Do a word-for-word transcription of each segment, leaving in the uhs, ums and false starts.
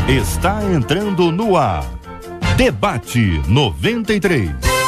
Está entrando no ar. Debate noventa e três.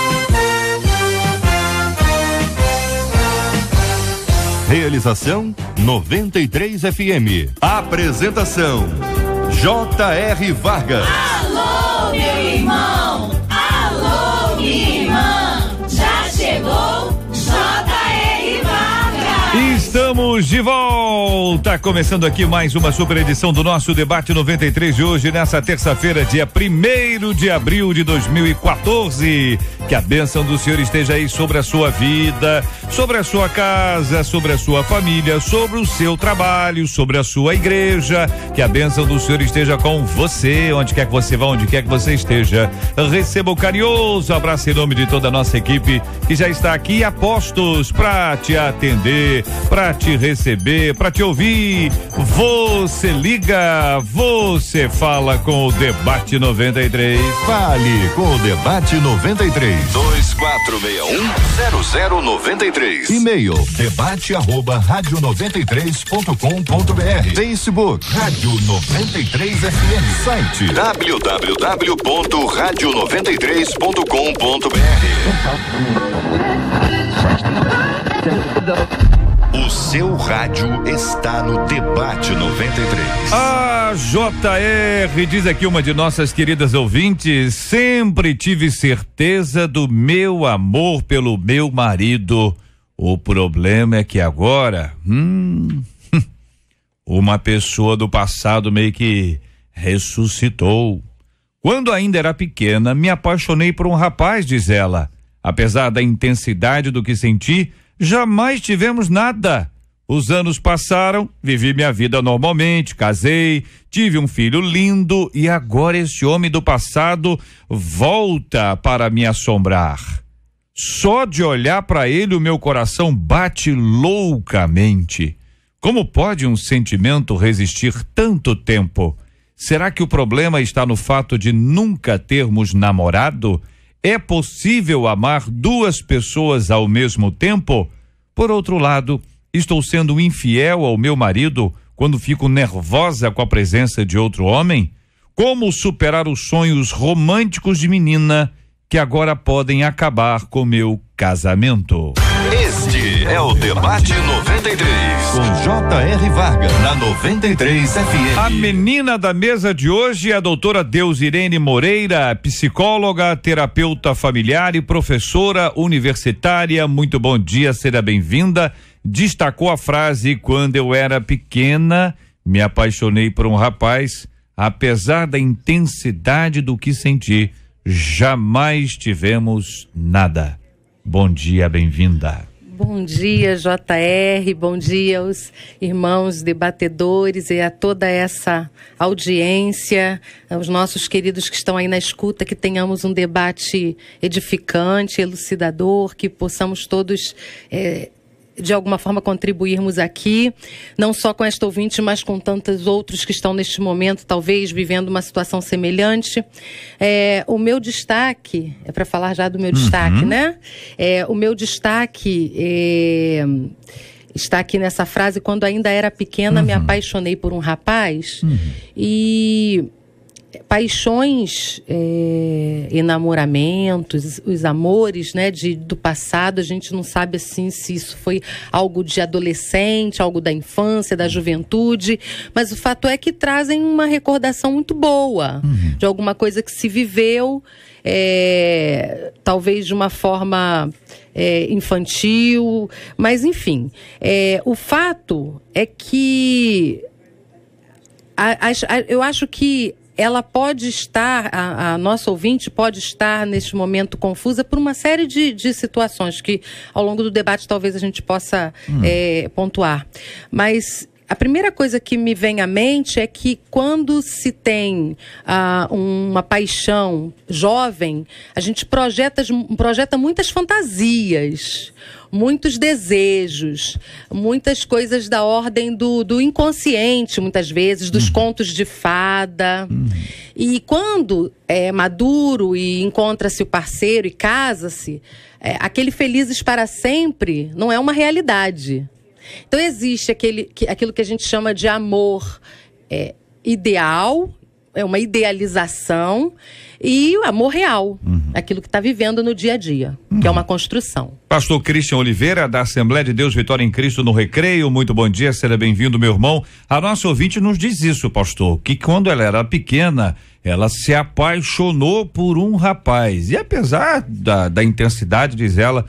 Realização noventa e três F M. Apresentação J R Vargas. Alô, meu irmão. Alô, minha irmã. Já chegou J R Vargas. Estamos de volta, começando aqui mais uma super edição do nosso Debate noventa e três de hoje, nessa terça-feira, dia primeiro de abril de dois mil e quatorze. Que a bênção do Senhor esteja aí sobre a sua vida, sobre a sua casa, sobre a sua família, sobre o seu trabalho, sobre a sua igreja. Que a bênção do Senhor esteja com você, onde quer que você vá, onde quer que você esteja. Receba o carinhoso abraço em nome de toda a nossa equipe que já está aqui a postos para te atender, para te receber, para te ouvir. Você liga, você fala com o Debate noventa e três. Fale com o Debate noventa e três. dois quatro seis um zero zero nove três. E-mail debate arroba rádio noventa e três ponto com ponto br. Facebook Rádio noventa e três F M. Site w w w ponto rádio noventa e três ponto com ponto br. O seu rádio está no Debate noventa e três. A J R diz aqui uma de nossas queridas ouvintes: sempre tive certeza do meu amor pelo meu marido. O problema é que agora, hum, uma pessoa do passado meio que ressuscitou. Quando ainda era pequena, me apaixonei por um rapaz, diz ela. Apesar da intensidade do que senti, jamais tivemos nada. Os anos passaram, vivi minha vida normalmente, casei, tive um filho lindo e agora esse homem do passado volta para me assombrar. Só de olhar para ele o meu coração bate loucamente. Como pode um sentimento resistir tanto tempo? Será que o problema está no fato de nunca termos namorado? É possível amar duas pessoas ao mesmo tempo? Por outro lado, estou sendo infiel ao meu marido quando fico nervosa com a presença de outro homem? Como superar os sonhos românticos de menina que agora podem acabar com meu casamento? Este é o Debate noventa e três. Com J R Vargas na noventa e três F M. A menina da mesa de hoje é a doutora Deusirene Moreira, psicóloga, terapeuta familiar e professora universitária. Muito bom dia, seja bem-vinda. Destacou a frase: quando eu era pequena, me apaixonei por um rapaz, apesar da intensidade do que senti, jamais tivemos nada. Bom dia, bem-vinda. Bom dia, J R, bom dia aos irmãos debatedores e a toda essa audiência, aos nossos queridos que estão aí na escuta, que tenhamos um debate edificante, elucidador, que possamos todos é, de alguma forma contribuirmos aqui, não só com esta ouvinte, mas com tantos outros que estão neste momento, talvez, vivendo uma situação semelhante. É, o meu destaque, é para falar já do meu uhum. destaque, né? É, o meu destaque é, está aqui nessa frase: quando ainda era pequena, uhum. me apaixonei por um rapaz. Uhum. E paixões, é, enamoramentos, os amores, né, de, do passado, a gente não sabe assim se isso foi algo de adolescente, algo da infância, da juventude, mas o fato é que trazem uma recordação muito boa, uhum. de alguma coisa que se viveu, é, talvez de uma forma é, infantil, mas enfim, é, o fato é que a, a, a, eu acho que ela pode estar, a, a nossa ouvinte pode estar neste momento confusa por uma série de, de situações que ao longo do debate talvez a gente possa hum. é, pontuar. Mas a primeira coisa que me vem à mente é que quando se tem ah, uma paixão jovem, a gente projeta, projeta muitas fantasias, muitos desejos, muitas coisas da ordem do, do inconsciente, muitas vezes, dos uhum. contos de fada. Uhum. E quando é maduro e encontra-se o parceiro e casa-se, é, aquele felizes para sempre não é uma realidade. Então existe aquele, aquilo que a gente chama de amor é, ideal, é uma idealização, e o amor real, uhum. aquilo que está vivendo no dia a dia, uhum. que é uma construção. Pastor Christian Oliveira, da Assembleia de Deus Vitória em Cristo no Recreio, muito bom dia, seja bem-vindo, meu irmão. A nossa ouvinte nos diz isso, pastor, que quando ela era pequena, ela se apaixonou por um rapaz, e apesar da, da intensidade, diz ela,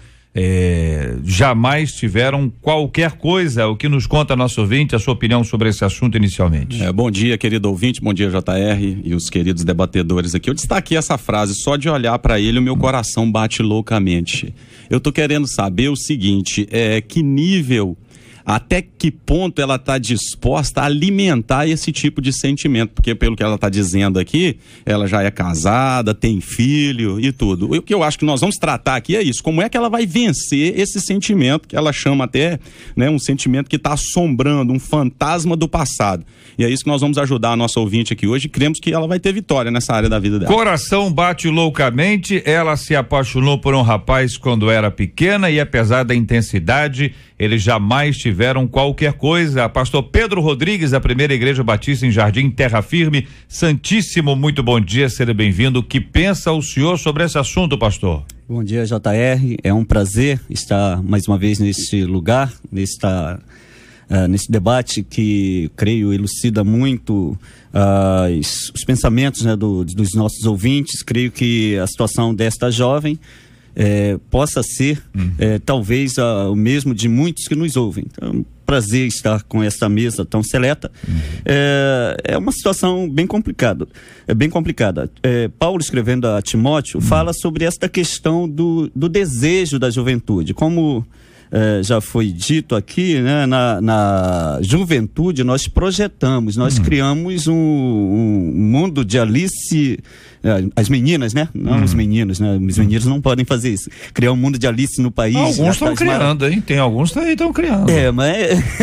É, jamais tiveram qualquer coisa. O que nos conta a nossa ouvinte, a sua opinião sobre esse assunto inicialmente? É, bom dia, querido ouvinte, bom dia, J R e os queridos debatedores aqui. Eu destaquei essa frase, só de olhar para ele o meu coração bate loucamente. Eu tô querendo saber o seguinte, é, que nível, até que ponto ela está disposta a alimentar esse tipo de sentimento, porque pelo que ela está dizendo aqui, ela já é casada, tem filho e tudo. O que eu acho que nós vamos tratar aqui é isso, como é que ela vai vencer esse sentimento, que ela chama até, né, um sentimento que está assombrando, um fantasma do passado. E é isso que nós vamos ajudar a nossa ouvinte aqui hoje, e cremos que ela vai ter vitória nessa área da vida dela. Coração bate loucamente, ela se apaixonou por um rapaz quando era pequena e apesar da intensidade, eles jamais tiveram qualquer coisa. Pastor Pedro Rodrigues, da Primeira Igreja Batista em Jardim Terra Firme, Santíssimo, muito bom dia, seja bem-vindo. O que pensa o senhor sobre esse assunto, pastor? Bom dia, J R, é um prazer estar mais uma vez neste lugar, nesta, uh, nesse debate que, creio, elucida muito uh, os, os pensamentos, né, do, dos nossos ouvintes. Creio que a situação desta jovem É, possa ser, hum. é, talvez, a, o mesmo de muitos que nos ouvem. Então, prazer estar com essa mesa tão seleta. Hum. É, é uma situação bem complicada. É bem complicada. É, Paulo, escrevendo a Timóteo, hum. fala sobre esta questão do, do desejo da juventude. Como é, já foi dito aqui, né, na, na juventude nós projetamos, nós hum. criamos um, um mundo de Alice... As meninas, né? Não hum. os meninos, né? Os meninos não podem fazer isso. Criar um mundo de Alice no país. Alguns estão criando, mar... hein? Tem alguns que estão criando. É, mas...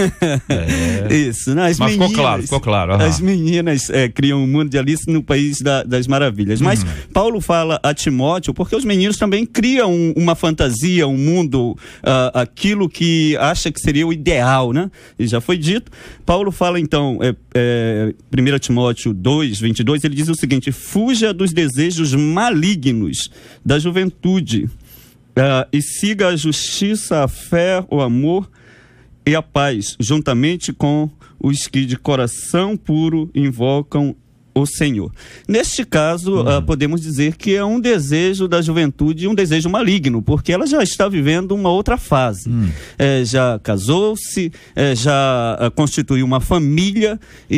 é. Isso, né? As mas meninas, ficou claro, ficou claro. Uhum. As meninas é, criam um mundo de Alice no país da, das maravilhas. Mas hum. Paulo fala a Timóteo, porque os meninos também criam um, uma fantasia, um mundo, uh, aquilo que acha que seria o ideal, né? E já foi dito. Paulo fala, então, é, é, primeira Timóteo dois, vinte e dois, ele diz o seguinte: fuja dos desejos malignos da juventude uh, e siga a justiça, a fé, o amor e a paz, juntamente com os que de coração puro invocam o Senhor. Neste caso, uhum. uh, podemos dizer que é um desejo da juventude, um desejo maligno, porque ela já está vivendo uma outra fase. Uhum. É, já casou-se, é, já uh, constituiu uma família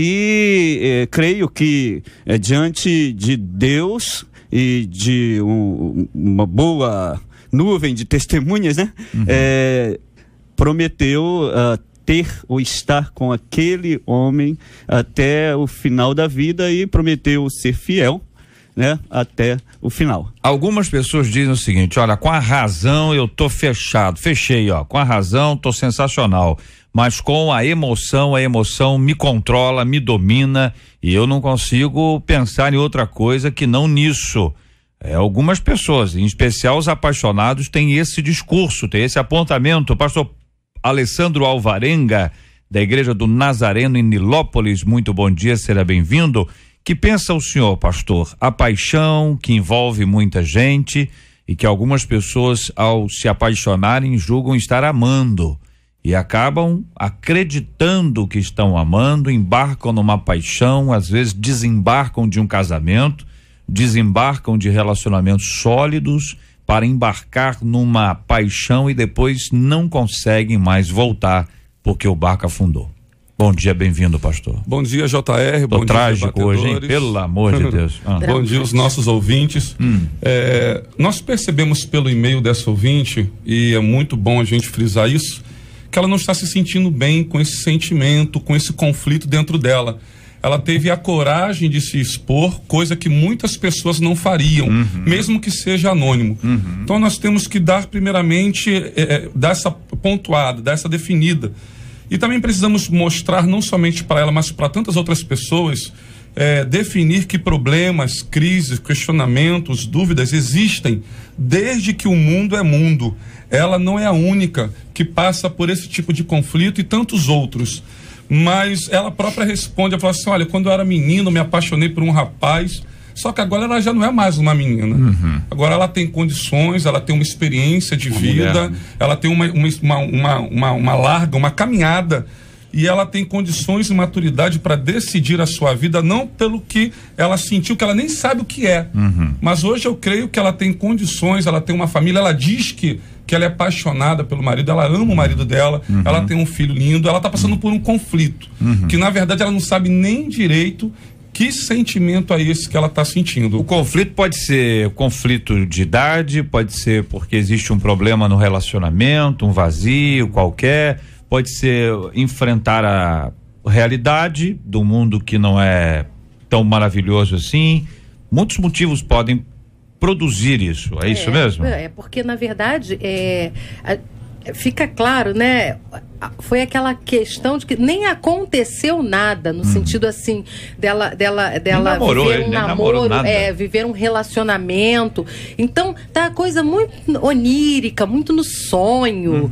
e é, creio que é, diante de Deus e de um, uma boa nuvem de testemunhas, né? Uhum. É, prometeu uh, ter ou estar com aquele homem até o final da vida e prometeu ser fiel, né, até o final. Algumas pessoas dizem o seguinte: olha, com a razão eu tô fechado, fechei, ó, com a razão tô sensacional, mas com a emoção, a emoção me controla, me domina e eu não consigo pensar em outra coisa que não nisso. É, algumas pessoas, em especial os apaixonados, têm esse discurso, têm esse apontamento. Pastor Alessandro Alvarenga, da Igreja do Nazareno em Nilópolis, muito bom dia, seja bem-vindo. Que pensa o senhor, pastor? A paixão que envolve muita gente e que algumas pessoas, ao se apaixonarem, julgam estar amando e acabam acreditando que estão amando, embarcam numa paixão, às vezes desembarcam de um casamento, desembarcam de relacionamentos sólidos para embarcar numa paixão e depois não conseguem mais voltar porque o barco afundou. Bom dia, bem-vindo, pastor. Bom dia, J R. Tô bom trágico dia, hoje, hein? Pelo amor de Deus. Ah. Bom dia aos nossos ouvintes. Hum. É, nós percebemos pelo e-mail dessa ouvinte, e é muito bom a gente frisar isso, que ela não está se sentindo bem com esse sentimento, com esse conflito dentro dela. Ela teve a coragem de se expor, coisa que muitas pessoas não fariam, uhum. mesmo que seja anônimo. Uhum. Então nós temos que dar primeiramente, é, dar essa pontuada, dar essa definida. E também precisamos mostrar, não somente para ela, mas para tantas outras pessoas, é, definir que problemas, crises, questionamentos, dúvidas existem desde que o mundo é mundo. Ela não é a única que passa por esse tipo de conflito e tantos outros. Mas ela própria responde, ela fala assim, olha, quando eu era menino, me apaixonei por um rapaz, só que agora ela já não é mais uma menina. Uhum. Agora ela tem condições, ela tem uma experiência de uma vida, mulher. Ela tem uma, uma, uma, uma, uma larga, uma caminhada, e ela tem condições e maturidade para decidir a sua vida, não pelo que ela sentiu, que ela nem sabe o que é. Uhum. Mas hoje eu creio que ela tem condições, ela tem uma família, ela diz que, que ela é apaixonada pelo marido, ela ama o marido dela, uhum. ela tem um filho lindo, ela está passando uhum. por um conflito, uhum. que na verdade ela não sabe nem direito que sentimento é esse que ela está sentindo. O conflito pode ser conflito de idade, pode ser porque existe um problema no relacionamento, um vazio qualquer, pode ser enfrentar a realidade do mundo que não é tão maravilhoso assim. Muitos motivos podem produzir isso, é, é isso mesmo? É, porque na verdade é, a, fica claro, né? Foi aquela questão de que nem aconteceu nada, no hum. sentido assim, dela, dela, dela namorou, viver um namoro, é, viver um relacionamento. Então, tá a coisa muito onírica, muito no sonho. Uhum.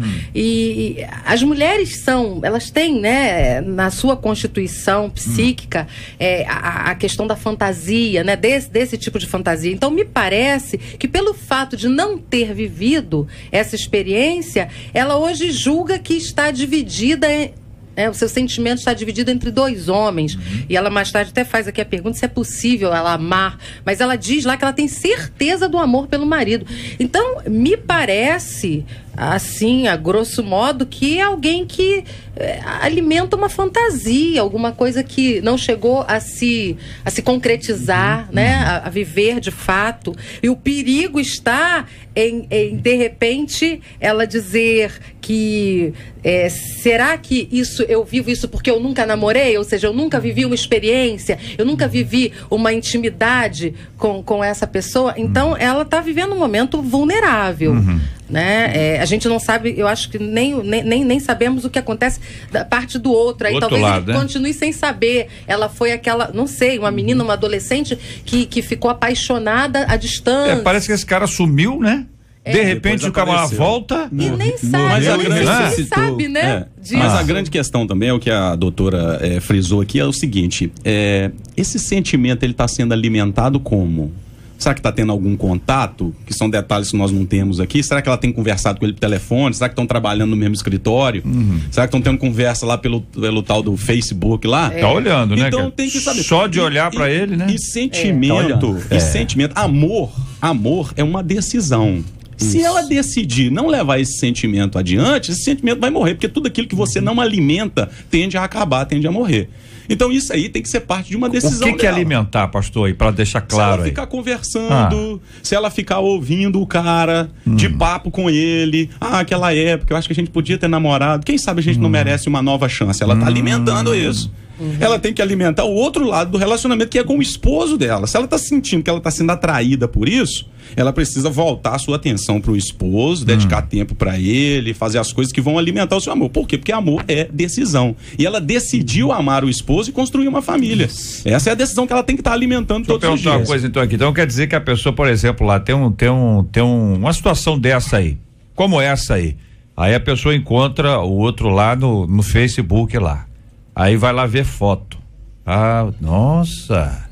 E, e as mulheres são, elas têm, né, na sua constituição psíquica, uhum. é, a, a questão da fantasia, né, desse, desse tipo de fantasia. Então, me parece que pelo fato de não ter vivido essa experiência, ela hoje julga que está dividida, é, o seu sentimento está dividido entre dois homens. Uhum. E ela mais tarde até faz aqui a pergunta se é possível ela amar, mas ela diz lá que ela tem certeza do amor pelo marido. Então, me parece, assim, a grosso modo, que é alguém que é, alimenta uma fantasia, alguma coisa que não chegou a se, a se concretizar, uhum. né, a, a viver de fato. E o perigo está em, em de repente, ela dizer que é, será que isso, eu vivo isso porque eu nunca namorei? Ou seja, eu nunca vivi uma experiência, eu nunca vivi uma intimidade com, com essa pessoa. Então, uhum. ela está vivendo um momento vulnerável. Uhum. Né? É, a gente não sabe, eu acho que nem, nem, nem sabemos o que acontece da parte do outro. Aí outro talvez lado, ele né? continue sem saber. Ela foi aquela, não sei, uma menina, uma adolescente que, que ficou apaixonada à distância. É, parece que esse cara sumiu, né? É. De repente o cara volta e nem sabe, mas a grande, nem, nem sabe, né? É. Mas a grande questão também, é o que a doutora é, frisou aqui, é o seguinte, é, esse sentimento ele está sendo alimentado como? Será que está tendo algum contato? Que são detalhes que nós não temos aqui. Será que ela tem conversado com ele por telefone? Será que estão trabalhando no mesmo escritório? Uhum. Será que estão tendo conversa lá pelo, pelo tal do Facebook lá? É. Tá olhando, né? Então tem que saber. Só de olhar para ele, né? E sentimento, é. e sentimento, amor, amor é uma decisão. Se Isso. ela decidir não levar esse sentimento adiante, esse sentimento vai morrer, porque tudo aquilo que você não alimenta tende a acabar, tende a morrer. Então isso aí tem que ser parte de uma decisão. O que, que é alimentar, pastor, aí, para deixar claro? Se ela aí. ficar conversando, ah. se ela ficar ouvindo o cara, hum. de papo com ele, ah, aquela época, eu acho que a gente podia ter namorado, quem sabe a gente hum. não merece uma nova chance. Ela tá hum. alimentando isso. Uhum. Ela tem que alimentar o outro lado do relacionamento, que é com o esposo dela. Se ela tá sentindo que ela tá sendo atraída por isso, ela precisa voltar a sua atenção pro esposo, dedicar uhum. tempo para ele, fazer as coisas que vão alimentar o seu amor. Por quê? Porque amor é decisão. E ela decidiu amar o esposo e construir uma família. Isso. Essa é a decisão que ela tem que estar tá alimentando Deixa todos os dias. Uma coisa então aqui. Então quer dizer que a pessoa, por exemplo, lá tem um tem um tem um, uma situação dessa aí, como essa aí. Aí a pessoa encontra o outro lá no, no Facebook lá. Aí vai lá ver foto. Ah, nossa.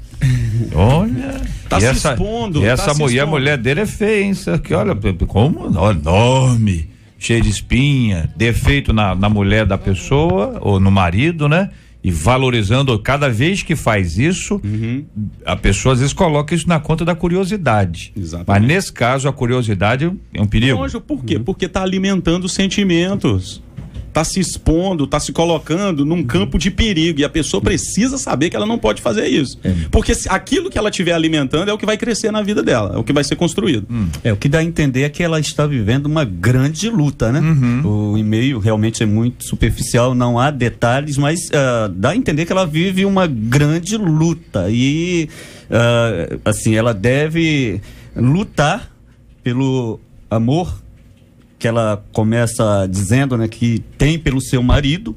Olha. Tá e se essa, expondo. E essa tá mulher, a mulher dele é feia, hein? Isso aqui, olha, como enorme, cheia de espinha, defeito na, na mulher da pessoa, ou no marido, né? E valorizando, cada vez que faz isso, uhum. a pessoa às vezes coloca isso na conta da curiosidade. Exatamente. Mas nesse caso, a curiosidade é um perigo. Lógico, por quê? Uhum. Porque tá alimentando sentimentos. Tá se expondo, tá se colocando num campo de perigo, e a pessoa precisa saber que ela não pode fazer isso, é. porque se, aquilo que ela estiver alimentando é o que vai crescer na vida dela, é o que vai ser construído. Hum. É, o que dá a entender é que ela está vivendo uma grande luta, né? Uhum. O e-mail realmente é muito superficial, não há detalhes, mas uh, dá a entender que ela vive uma grande luta, e uh, assim, ela deve lutar pelo amor que ela começa dizendo, né, que tem pelo seu marido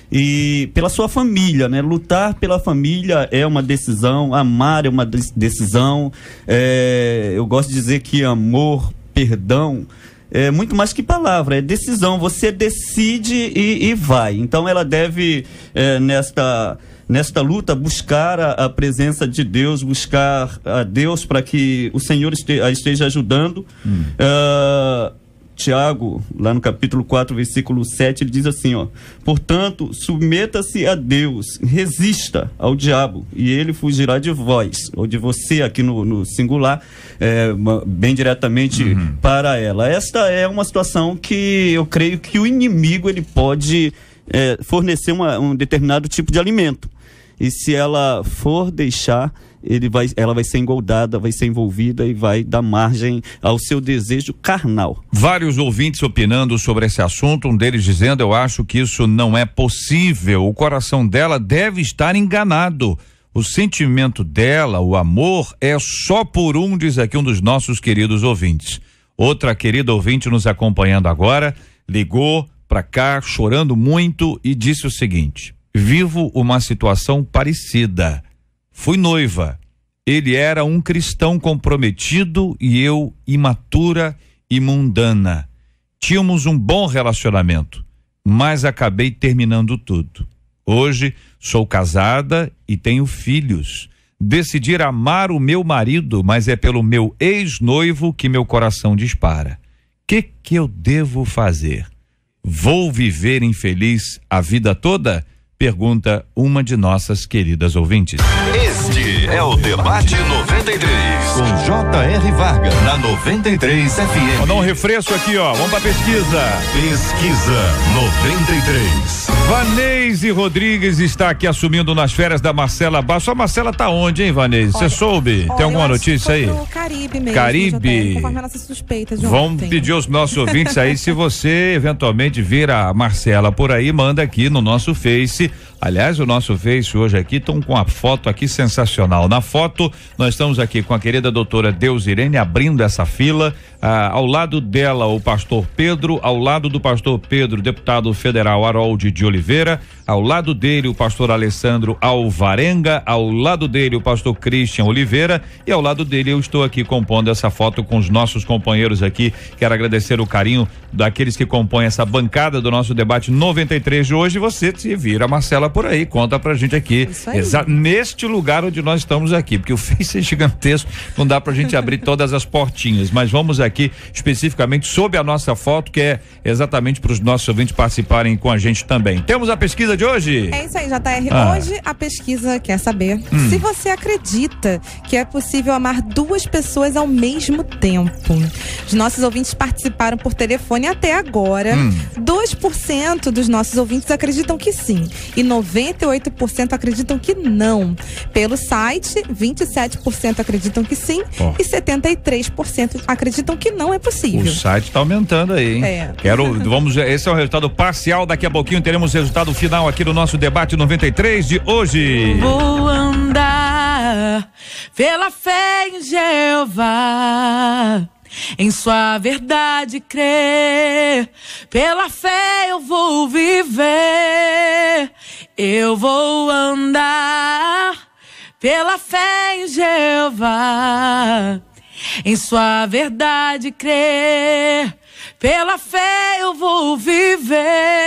e pela sua família, né? Lutar pela família é uma decisão, amar é uma decisão. É, eu gosto de dizer que amor, perdão é muito mais que palavra, é decisão. Você decide e, e vai. Então ela deve, é, nesta, nesta luta, buscar a, a presença de Deus, buscar a Deus para que o Senhor este, a esteja ajudando. Hum. Uh, Tiago, lá no capítulo quatro, versículo sete, ele diz assim, ó: portanto, submeta-se a Deus, resista ao diabo, e ele fugirá de vós, ou de você, aqui no, no singular, é, bem diretamente uhum. para ela. Esta é uma situação que eu creio que o inimigo ele pode é, fornecer uma, um determinado tipo de alimento, e se ela for deixar, ele vai, ela vai ser engoldada, vai ser envolvida e vai dar margem ao seu desejo carnal. Vários ouvintes opinando sobre esse assunto, um deles dizendo: eu acho que isso não é possível, o coração dela deve estar enganado, o sentimento dela, o amor é só por um, diz aqui um dos nossos queridos ouvintes. Outra querida ouvinte nos acompanhando agora, ligou pra cá chorando muito e disse o seguinte: vivo uma situação parecida. Fui noiva, ele era um cristão comprometido e eu imatura e mundana. Tínhamos um bom relacionamento, mas acabei terminando tudo. Hoje sou casada e tenho filhos. Decidi amar o meu marido, mas é pelo meu ex-noivo que meu coração dispara. Que que eu devo fazer? Vou viver infeliz a vida toda? Pergunta uma de nossas queridas ouvintes. Este é o Debate noventa e três. Com J R. Vargas, na noventa e três F M. Vou dar um refresco aqui, ó. Vamos pra pesquisa. Pesquisa noventa e três. Vanese Rodrigues está aqui assumindo nas férias da Marcela Basso. A Marcela tá onde, hein, Vanese? Você soube? Olha, tem alguma notícia aí? No Caribe mesmo. Caribe. Conforme a nossa suspeita de Vamos ontem. pedir aos nossos ouvintes aí, se você eventualmente vir a Marcela por aí, manda aqui no nosso Face. Aliás, o nosso Face hoje aqui estão com a foto aqui sensacional. Na foto, nós estamos aqui com a querida doutora Deusirene abrindo essa fila. Ah, ao lado dela, o pastor Pedro, ao lado do pastor Pedro, deputado federal Harold de Oliveira, ao lado dele, o pastor Alessandro Alvarenga, ao lado dele, o pastor Christian Oliveira, e ao lado dele eu estou aqui compondo essa foto com os nossos companheiros aqui. Quero agradecer o carinho daqueles que compõem essa bancada do nosso debate noventa e três de hoje. Você se vira, Marcela, por aí, conta pra gente aqui, exa- neste lugar onde nós estamos aqui, porque o Face é gigantesco, não dá pra gente abrir todas as portinhas, mas vamos aqui especificamente sob a nossa foto, que é exatamente para os nossos ouvintes participarem com a gente também. Temos a pesquisa de hoje? É isso aí, J R. Ah. Hoje a pesquisa quer saber Hum. se você acredita que é possível amar duas pessoas ao mesmo tempo. Os nossos ouvintes participaram por telefone até agora. Hum. dois por cento dos nossos ouvintes acreditam que sim e noventa e oito por cento acreditam que não. Pelo site, vinte e sete por cento acreditam que sim Oh. e setenta e três por cento acreditam que não é possível. O site está aumentando aí, hein? É. Quero, vamos, esse é o resultado parcial, daqui a pouquinho teremos o resultado final aqui do nosso debate noventa e três de hoje. Vou andar pela fé em Jeová, em sua verdade crer, pela fé eu vou viver, eu vou andar pela fé em Jeová, em sua verdade crer, pela fé eu vou viver.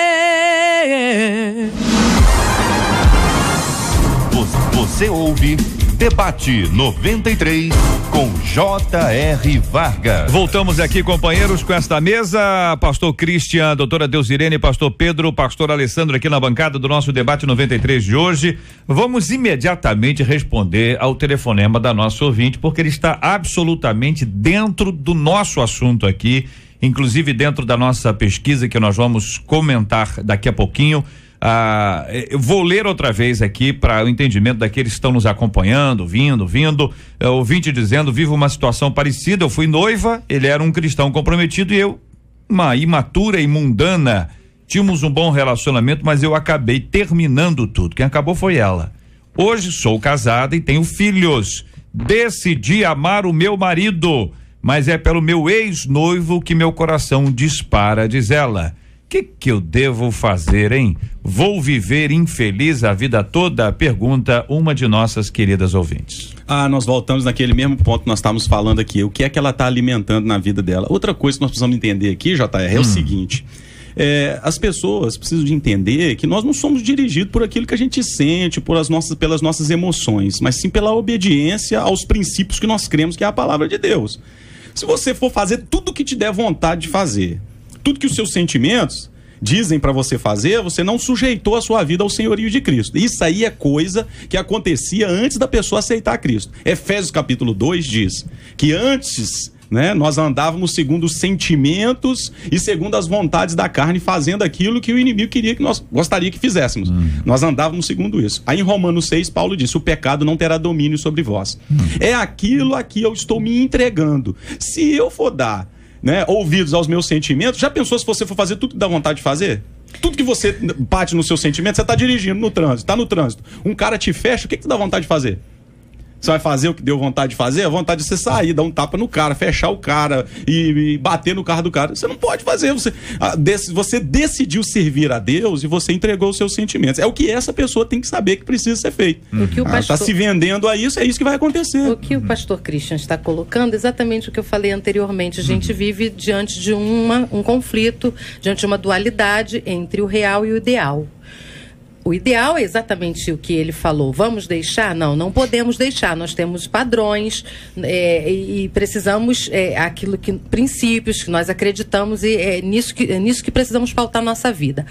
Você ouve Debate noventa e três com J R. Vargas. Voltamos aqui, companheiros, com esta mesa, pastor Christian, doutora Deusirene, pastor Pedro, pastor Alessandro aqui na bancada do nosso Debate noventa e três de hoje. Vamos imediatamente responder ao telefonema da nossa ouvinte, porque ele está absolutamente dentro do nosso assunto aqui, inclusive dentro da nossa pesquisa que nós vamos comentar daqui a pouquinho. Ah, eu vou ler outra vez aqui para o entendimento daqueles que estão nos acompanhando, vindo, vindo, é, ouvinte dizendo: vivo uma situação parecida, eu fui noiva, ele era um cristão comprometido e eu, uma imatura e mundana, tínhamos um bom relacionamento, mas eu acabei terminando tudo, quem acabou foi ela. Hoje sou casada e tenho filhos, decidi amar o meu marido, mas é pelo meu ex-noivo que meu coração dispara, diz ela. que que eu devo fazer, hein? Vou viver infeliz a vida toda? Pergunta uma de nossas queridas ouvintes. Ah, nós voltamos naquele mesmo ponto que nós estávamos falando aqui. O que é que ela está alimentando na vida dela? Outra coisa que nós precisamos entender aqui, J R, é hum. o seguinte. É, as pessoas precisam de entender que nós não somos dirigidos por aquilo que a gente sente, por as nossas, pelas nossas emoções, mas sim pela obediência aos princípios que nós cremos que é a palavra de Deus. Se você for fazer tudo o que te der vontade de fazer, tudo que os seus sentimentos dizem para você fazer, você não sujeitou a sua vida ao senhorio de Cristo. Isso aí é coisa que acontecia antes da pessoa aceitar Cristo. Efésios capítulo dois diz que antes, né, nós andávamos segundo os sentimentos e segundo as vontades da carne, fazendo aquilo que o inimigo queria que nós gostaria que fizéssemos. Hum. Nós andávamos segundo isso. Aí em Romanos seis, Paulo disse: o pecado não terá domínio sobre vós. Hum. É aquilo a que eu estou me entregando. Se eu for dar, né, ouvidos aos meus sentimentos, já pensou se você for fazer tudo que dá vontade de fazer? Tudo que você bate no seu sentimento, você está dirigindo no trânsito, está no trânsito. Um cara te fecha, o que que dá vontade de fazer? Você vai fazer o que deu vontade de fazer? A vontade de você sair, dar um tapa no cara, fechar o cara e, e bater no carro do cara. Você não pode fazer. Você, a, desse, você decidiu servir a Deus e você entregou os seus sentimentos. É o que essa pessoa tem que saber que precisa ser feito. O que o pastor... Ela está se vendendo a isso, é isso que vai acontecer. O que o pastor Christian está colocando, exatamente o que eu falei anteriormente. A gente uhum. vive diante de uma, um conflito, diante de uma dualidade entre o real e o ideal. O ideal é exatamente o que ele falou. Vamos deixar? Não, não podemos deixar. Nós temos padrões é, e precisamos, é, aquilo que, princípios que nós acreditamos e é nisso que, é nisso que precisamos pautar nossa vida.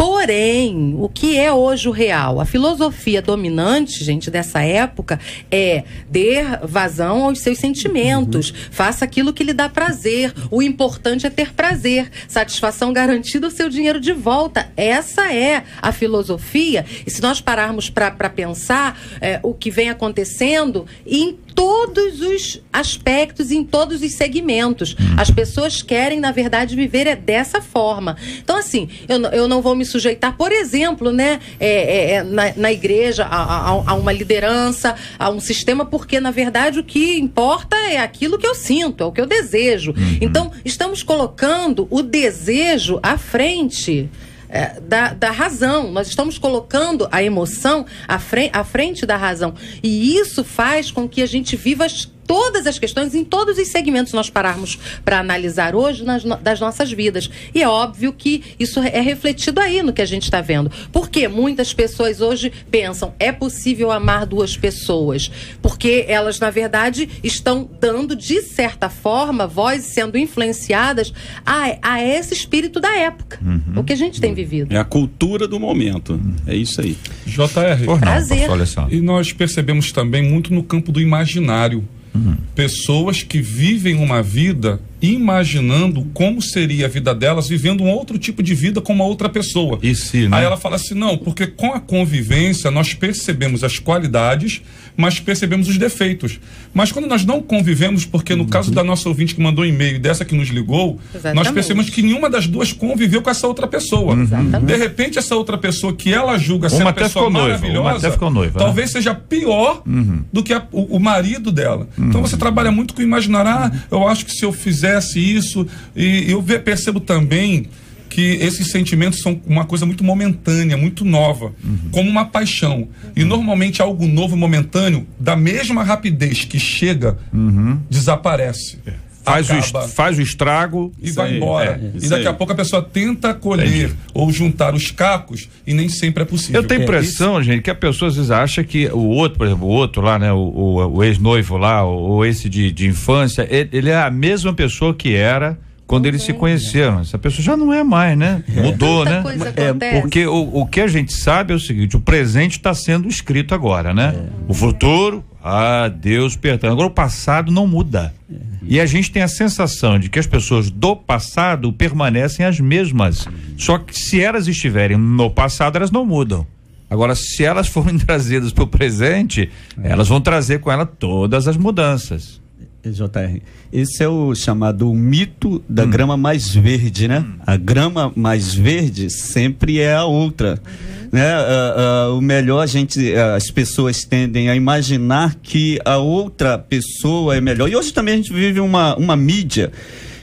Porém, o que é hoje o real? A filosofia dominante, gente, dessa época é dê vazão aos seus sentimentos. Uhum. Faça aquilo que lhe dá prazer. O importante é ter prazer. Satisfação garantida, o seu dinheiro de volta. Essa é a filosofia. E se nós pararmos para pensar é, o que vem acontecendo em todos os aspectos, em todos os segmentos, as pessoas querem, na verdade, viver é dessa forma. Então, assim, eu, eu não vou me sujeitar, por exemplo, né, é, é, na, na igreja, a, a, a uma liderança, a um sistema, porque, na verdade, o que importa é aquilo que eu sinto, é o que eu desejo. Uhum. Então, estamos colocando o desejo à frente É, da, da razão. Nós estamos colocando a emoção à frente, à frente da razão. E isso faz com que a gente viva as, todas as questões em todos os segmentos, nós pararmos para analisar hoje nas, das nossas vidas. E é óbvio que isso é refletido aí no que a gente está vendo. Porque muitas pessoas hoje pensam, é possível amar duas pessoas? Porque elas, na verdade, estão dando, de certa forma, voz sendo influenciadas a, a esse espírito da época. Uhum. O que a gente tem vivido. É a cultura do momento. É isso aí. J R. Prazer. E nós percebemos também muito no campo do imaginário. Uhum. Pessoas que vivem uma vida imaginando como seria a vida delas, vivendo um outro tipo de vida com uma outra pessoa. E se, né? Aí ela fala assim, não, porque com a convivência nós percebemos as qualidades, mas percebemos os defeitos. Mas quando nós não convivemos, porque no uhum. caso da nossa ouvinte que mandou um e-mail e dessa que nos ligou, exatamente, nós percebemos que nenhuma das duas conviveu com essa outra pessoa. Uhum. De repente, essa outra pessoa que ela julga ser uma pessoa maravilhosa, noiva, noiva, talvez né? seja pior uhum. do que a, o, o marido dela. Uhum. Então você trabalha muito com imaginar, ah, eu acho que se eu fizer isso, e eu percebo também que esses sentimentos são uma coisa muito momentânea, muito nova, uhum. como uma paixão. E normalmente algo novo, momentâneo, da mesma rapidez que chega, uhum. desaparece. É. Faz o, faz o estrago e vai aí, embora. É, e daqui aí. a pouco a pessoa tenta colher Entendi. ou juntar os cacos e nem sempre é possível. Eu tenho a impressão, é gente, que a pessoa às vezes acha que o outro, por exemplo, o outro lá, né, o, o, o ex-noivo lá, ou esse de, de infância, ele, ele é a mesma pessoa que era quando eles se conheceram. Essa pessoa já não é mais, né? Mudou, né? É, porque o, o que a gente sabe é o seguinte, o presente está sendo escrito agora, né? É. O futuro, ah, Deus perdão. Agora o passado não muda. É. E a gente tem a sensação de que as pessoas do passado permanecem as mesmas. Só que se elas estiverem no passado, elas não mudam. Agora, se elas forem trazidas para o presente, é. elas vão trazer com ela todas as mudanças. J R, esse é o chamado mito da hum. grama mais verde, né? Hum. A grama mais verde sempre é a outra. Uhum. Né? Uh, uh, o melhor, a gente, uh, as pessoas tendem a imaginar que a outra pessoa é melhor. E hoje também a gente vive uma, uma mídia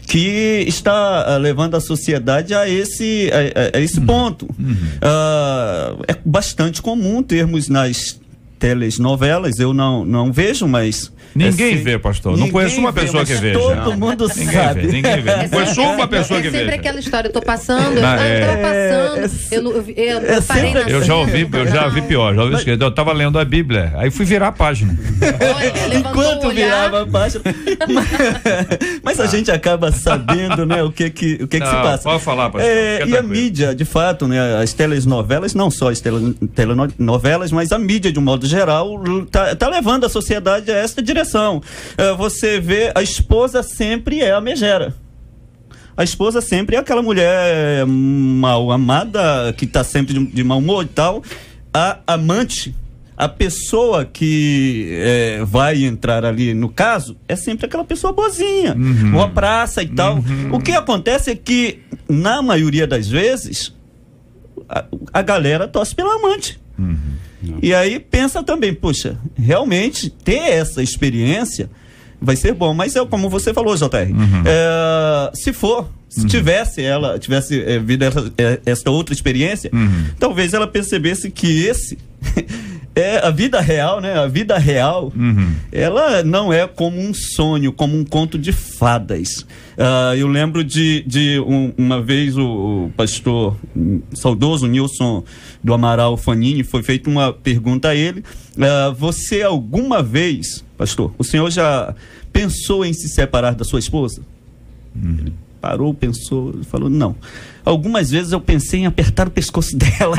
que está uh, levando a sociedade a esse, a, a esse uhum. ponto. Uhum. Uh, é bastante comum termos nas telenovelas, eu não, não vejo, mas... Ninguém é vê, pastor. Não conheço uma vê, pessoa que veja. Todo mundo ninguém sabe. Vê, ninguém vê. Não É conheço sempre, uma pessoa é que veja. É sempre aquela história, eu tô passando, Não, eu é, tava passando, é, eu, eu, eu, é eu parei na Eu já ouvi, eu já ouvi pior. Já ouvi mas... Eu tava lendo a Bíblia, aí fui virar a página. Olha, enquanto virava a página. Mas a gente acaba sabendo, né, o que que, o que, que não, se passa. Pode falar, pastor. É, e a mídia, de fato, né, as telenovelas, não só as telenovelas, mas a mídia, de um modo geral, tá, tá levando a sociedade a essa direção. É, você vê, a esposa sempre é a megera. A esposa sempre é aquela mulher mal amada, que está sempre de, de mau humor e tal. A amante, a pessoa que é, vai entrar ali no caso, é sempre aquela pessoa boazinha, uhum. uma praça e tal. Uhum. O que acontece é que, na maioria das vezes, a, a galera torce pela amante. Uhum. E aí pensa também, poxa, realmente ter essa experiência vai ser bom, mas é como você falou, J R, uhum. é, se for, se uhum. tivesse ela, tivesse é, vindo essa, é, essa outra experiência, uhum. talvez ela percebesse que esse é a vida real, né? A vida real, uhum. ela não é como um sonho, como um conto de fadas. Uh, eu lembro de, de um, uma vez o, o pastor um, saudoso Nilson do Amaral Fanini, foi feita uma pergunta a ele, uh, você alguma vez, pastor, o senhor já pensou em se separar da sua esposa? Uhum. Ele parou, pensou, falou, não. Algumas vezes eu pensei em apertar o pescoço dela,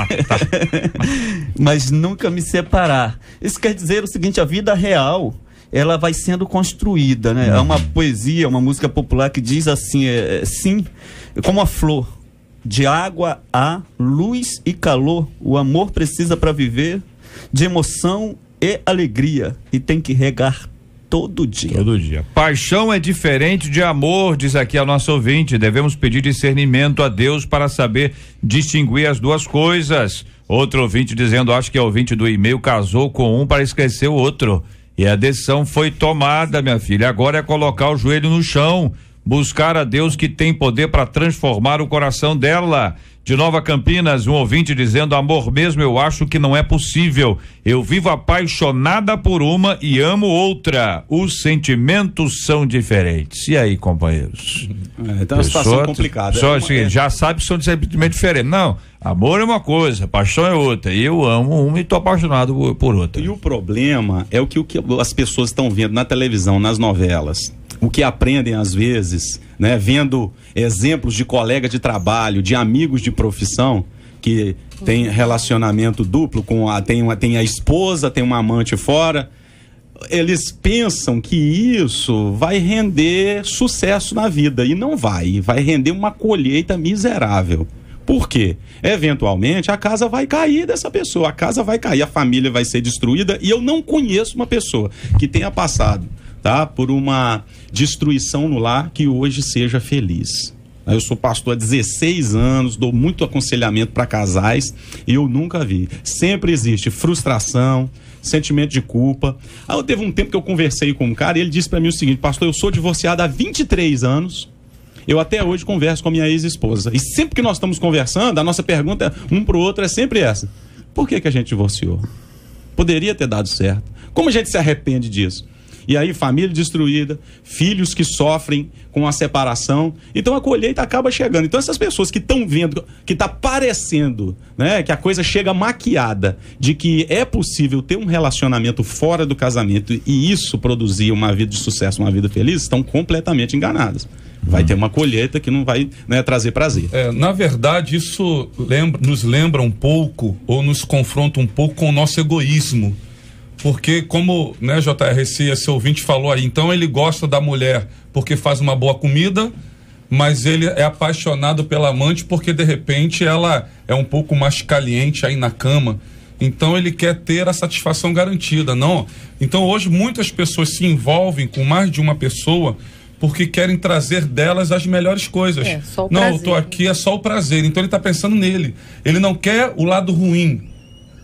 mas nunca me separar. Isso quer dizer o seguinte, a vida real, ela vai sendo construída, né? Uhum. Há uma poesia, uma música popular que diz assim, é, sim, como a flor, de água há luz e calor, o amor precisa para viver de emoção e alegria, e tem que regar todo dia. Todo dia. Paixão é diferente de amor, diz aqui a nossa ouvinte. Devemos pedir discernimento a Deus para saber distinguir as duas coisas. Outro ouvinte dizendo, acho que é ouvinte do e-mail, casou com um para esquecer o outro. E a decisão foi tomada, minha filha. Agora é colocar o joelho no chão, buscar a Deus que tem poder para transformar o coração dela. De Nova Campinas, um ouvinte dizendo, amor mesmo eu acho que não é possível. Eu vivo apaixonada por uma e amo outra. Os sentimentos são diferentes. E aí, companheiros? É, então é uma situação complicada. Só é assim, uma... já sabe que são sentimentos diferentes. Não, amor é uma coisa, paixão é outra. E eu amo uma e tô apaixonado por, por outra. E o problema é o que, o que as pessoas estão vendo na televisão, nas novelas. O que aprendem às vezes, né, vendo exemplos de colega de trabalho, de amigos de profissão que tem relacionamento duplo com a tem uma tem a esposa, tem uma amante fora, eles pensam que isso vai render sucesso na vida e não vai, vai render uma colheita miserável. Por quê? Eventualmente a casa vai cair dessa pessoa, a casa vai cair, a família vai ser destruída e eu não conheço uma pessoa que tenha passado, tá, por uma destruição no lar que hoje seja feliz. Eu sou pastor há dezesseis anos, dou muito aconselhamento para casais e eu nunca vi. Sempre existe frustração, sentimento de culpa. Aí eu teve um tempo que eu conversei com um cara e ele disse para mim o seguinte, pastor, eu sou divorciado há vinte e três anos, eu até hoje converso com a minha ex-esposa. E sempre que nós estamos conversando, a nossa pergunta um pro outro é sempre essa. Por que que a gente divorciou? Poderia ter dado certo. Como a gente se arrepende disso? E aí, família destruída, filhos que sofrem com a separação. Então, a colheita acaba chegando. Então, essas pessoas que estão vendo, que está parecendo, né, que a coisa chega maquiada, de que é possível ter um relacionamento fora do casamento e isso produzir uma vida de sucesso, uma vida feliz, estão completamente enganadas. Vai ter uma colheita que não vai, né, trazer prazer. É, na verdade, isso lembra, nos lembra um pouco, ou nos confronta um pouco com o nosso egoísmo. Porque como, né, J R, esse, esse ouvinte falou aí, então ele gosta da mulher porque faz uma boa comida, mas ele é apaixonado pela amante porque de repente ela é um pouco mais caliente aí na cama. Então ele quer ter a satisfação garantida, não? Então hoje muitas pessoas se envolvem com mais de uma pessoa porque querem trazer delas as melhores coisas. É, só o não, prazer. eu tô aqui, é só o prazer. Então ele está pensando nele. Ele não quer o lado ruim.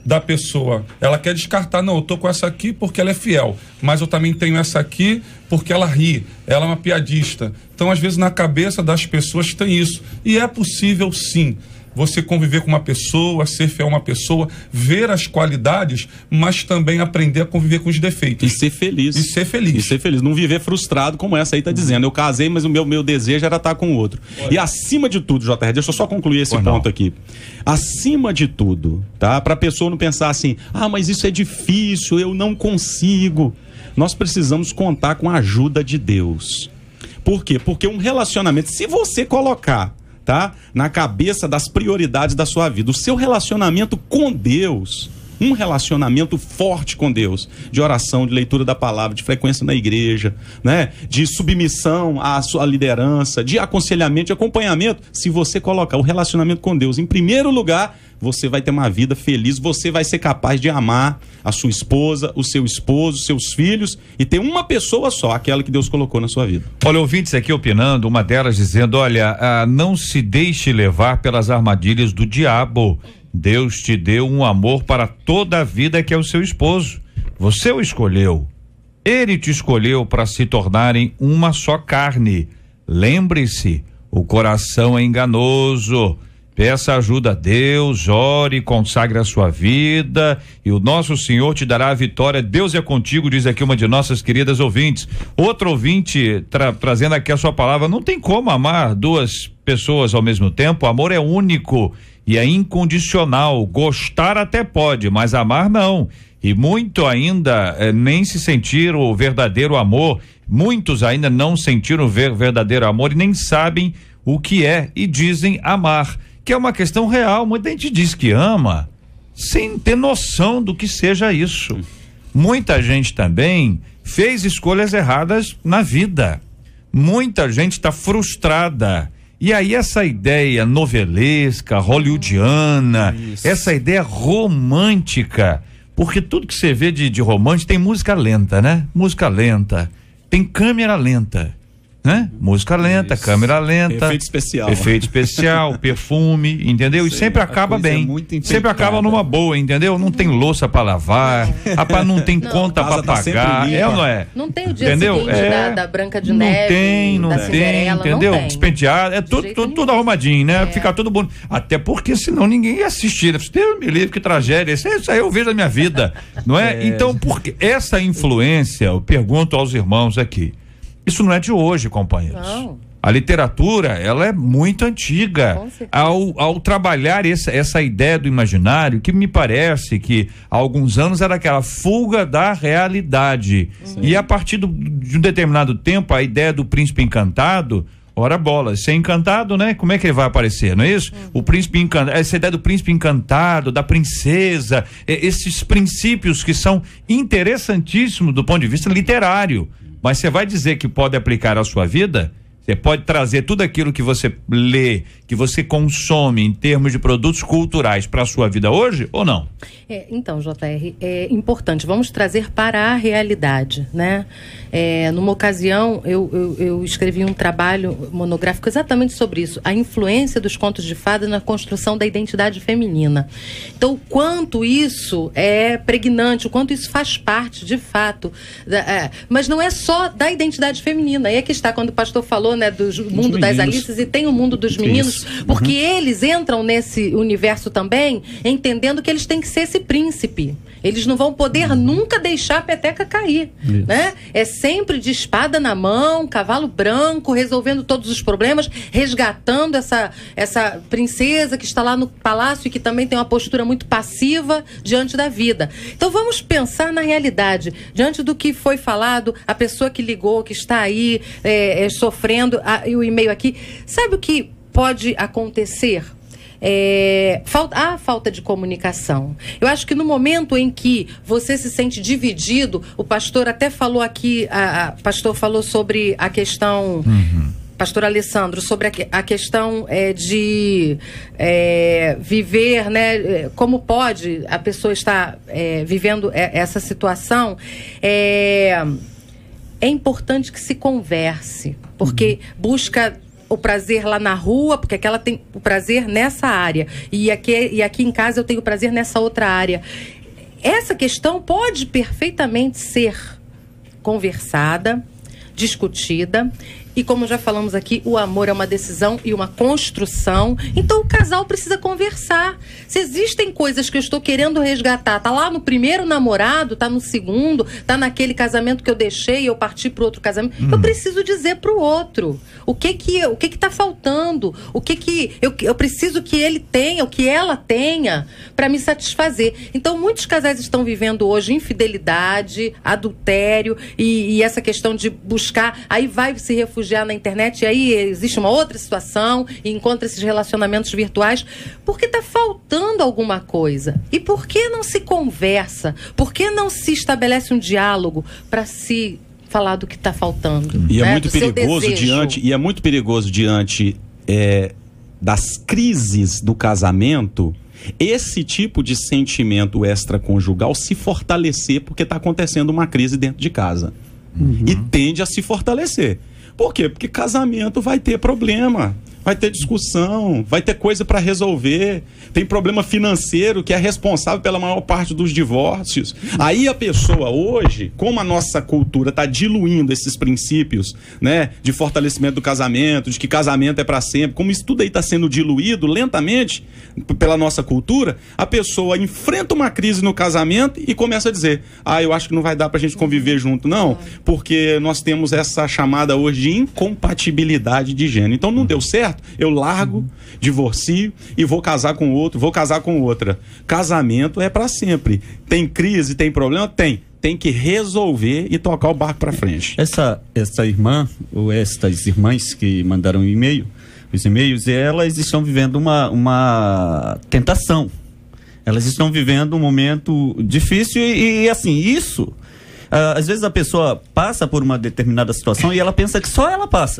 da pessoa. Ela quer descartar, não, eu tô com essa aqui porque ela é fiel, mas eu também tenho essa aqui porque ela ri, ela é uma piadista. Então, às vezes, na cabeça das pessoas tem isso. E é possível, sim, você conviver com uma pessoa, ser fiel a uma pessoa, ver as qualidades, mas também aprender a conviver com os defeitos. E ser feliz. E ser feliz. E ser feliz. Não viver frustrado como essa aí tá dizendo. Eu casei, mas o meu, meu desejo era estar com o outro. Olha. E acima de tudo, J R, deixa eu só concluir esse Pois ponto não. aqui. Acima de tudo, tá? Pra pessoa não pensar assim, ah, mas isso é difícil, eu não consigo. Nós precisamos contar com a ajuda de Deus. Por quê? Porque um relacionamento, se você colocar, tá, na cabeça das prioridades da sua vida, o seu relacionamento com Deus, um relacionamento forte com Deus, de oração, de leitura da palavra, de frequência na igreja, né, de submissão à sua liderança, de aconselhamento, de acompanhamento. Se você colocar o relacionamento com Deus em primeiro lugar, você vai ter uma vida feliz, você vai ser capaz de amar a sua esposa, o seu esposo, seus filhos, e ter uma pessoa só, aquela que Deus colocou na sua vida. Olha, ouvintes aqui opinando, uma delas dizendo, olha, ah, não se deixe levar pelas armadilhas do diabo. Deus te deu um amor para toda a vida, que é o seu esposo. Você o escolheu. Ele te escolheu para se tornarem uma só carne. Lembre-se, o coração é enganoso. Peça ajuda a Deus, ore, consagre a sua vida e o nosso Senhor te dará a vitória. Deus é contigo, diz aqui uma de nossas queridas ouvintes. Outro ouvinte tra trazendo aqui a sua palavra, não tem como amar duas pessoas ao mesmo tempo, o amor é único e é incondicional. Gostar até pode, mas amar não. E muito ainda eh, nem se sentir o verdadeiro amor, muitos ainda não sentiram o ver verdadeiro amor e nem sabem o que é e dizem amar. Que é uma questão real, muita gente diz que ama sem ter noção do que seja isso. Muita gente também fez escolhas erradas na vida. Muita gente está frustrada. E aí essa ideia novelesca, hollywoodiana, isso. Essa ideia romântica, porque tudo que você vê de, de romântico tem música lenta, né? Música lenta, tem câmera lenta. Né? Música lenta, isso. Câmera lenta, efeito especial, efeito especial, perfume, entendeu? Sei, e sempre acaba bem, é sempre acaba numa boa, entendeu? Não tem louça para lavar, rapaz, não tem não, conta para pagar, tá é ou não é? Não tem o dia entendeu? seguinte é, da, da Branca de Neve, não tem, não da tem, Cinderela, entendeu? Não tem. Despenteado, é tudo, tudo, tudo arrumadinho, né? É. Fica tudo bonito, até porque senão ninguém ia assistir, né? Deus me livre, que tragédia, isso aí eu vejo na minha vida, não é? é. Então, porque essa influência, eu pergunto aos irmãos aqui, isso não é de hoje, companheiros. Não. A literatura, ela é muito antiga. Ao, ao trabalhar essa, essa ideia do imaginário, que me parece que há alguns anos era aquela fuga da realidade. Sim. E a partir do, de um determinado tempo, a ideia do príncipe encantado, ora bola, ser encantado, né? Como é que ele vai aparecer, não é isso? Uhum. O príncipe encantado, essa ideia do príncipe encantado, da princesa, esses princípios que são interessantíssimos do ponto de vista literário. Mas você vai dizer que pode aplicar à sua vida? Você pode trazer tudo aquilo que você lê, que você consome em termos de produtos culturais para a sua vida hoje ou não? É, então, J R, é importante, vamos trazer para a realidade, né? É, numa ocasião, eu, eu, eu escrevi um trabalho monográfico exatamente sobre isso, a influência dos contos de fada na construção da identidade feminina. Então, o quanto isso é pregnante, o quanto isso faz parte, de fato, da, é, mas não é só da identidade feminina, aí é que está quando o pastor falou, né, do mundo das Alices, e tem o mundo dos meninos, isso. Porque uhum. eles entram nesse universo também, entendendo que eles têm que ser esse príncipe. Eles não vão poder uhum. nunca deixar a peteca cair, isso. né? É sempre de espada na mão, cavalo branco, resolvendo todos os problemas, resgatando essa, essa princesa que está lá no palácio e que também tem uma postura muito passiva diante da vida. Então vamos pensar na realidade, diante do que foi falado, a pessoa que ligou, que está aí é, é, sofrendo, a, e o e-mail aqui, sabe o que pode acontecer? É, falta, há falta de comunicação. Eu acho que no momento em que você se sente dividido, o pastor até falou aqui, a, a pastor falou sobre a questão, uhum. pastor Alessandro, sobre a, a questão é, de é, viver, né? Como pode a pessoa estar é, vivendo essa situação? É, é importante que se converse, porque uhum. busca o prazer lá na rua, porque aquela tem o prazer nessa área, e aqui, e aqui em casa eu tenho prazer nessa outra área. Essa questão pode perfeitamente ser conversada, discutida. E como já falamos aqui, o amor é uma decisão e uma construção. Então o casal precisa conversar. Se existem coisas que eu estou querendo resgatar, tá lá no primeiro namorado, tá no segundo, tá naquele casamento que eu deixei e eu parti para outro casamento, hum. eu preciso dizer para o outro o que que o que que tá faltando, o que que eu, eu preciso que ele tenha, o que ela tenha para me satisfazer. Então muitos casais estão vivendo hoje infidelidade, adultério e, e essa questão de buscar, aí vai se refugiar na internet, e aí existe uma outra situação e encontra esses relacionamentos virtuais, porque está faltando alguma coisa. E por que não se conversa? Por que não se estabelece um diálogo para se falar do que está faltando? E né? é muito do perigoso diante, e é muito perigoso diante é, das crises do casamento, esse tipo de sentimento extraconjugal se fortalecer porque está acontecendo uma crise dentro de casa. Uhum. E tende a se fortalecer. Por quê? Porque casamento vai ter problema, vai ter discussão, vai ter coisa para resolver, tem problema financeiro que é responsável pela maior parte dos divórcios. Aí a pessoa hoje, como a nossa cultura está diluindo esses princípios, né, de fortalecimento do casamento, de que casamento é para sempre, como isso tudo aí está sendo diluído lentamente pela nossa cultura, a pessoa enfrenta uma crise no casamento e começa a dizer, ah, eu acho que não vai dar para a gente conviver junto, não, porque nós temos essa chamada hoje de incompatibilidade de gênero. Então não deu certo, eu largo, uhum. divorcio e vou casar com outro, vou casar com outra. Casamento é para sempre. Tem crise, tem problema? Tem. Tem que resolver e tocar o barco para frente. Essa, essa irmã, ou estas irmãs que mandaram um e-mail, os e-mails, elas estão vivendo uma, uma tentação. Elas estão vivendo um momento difícil e, e assim, isso, uh, às vezes a pessoa passa por uma determinada situação e ela pensa que só ela passa.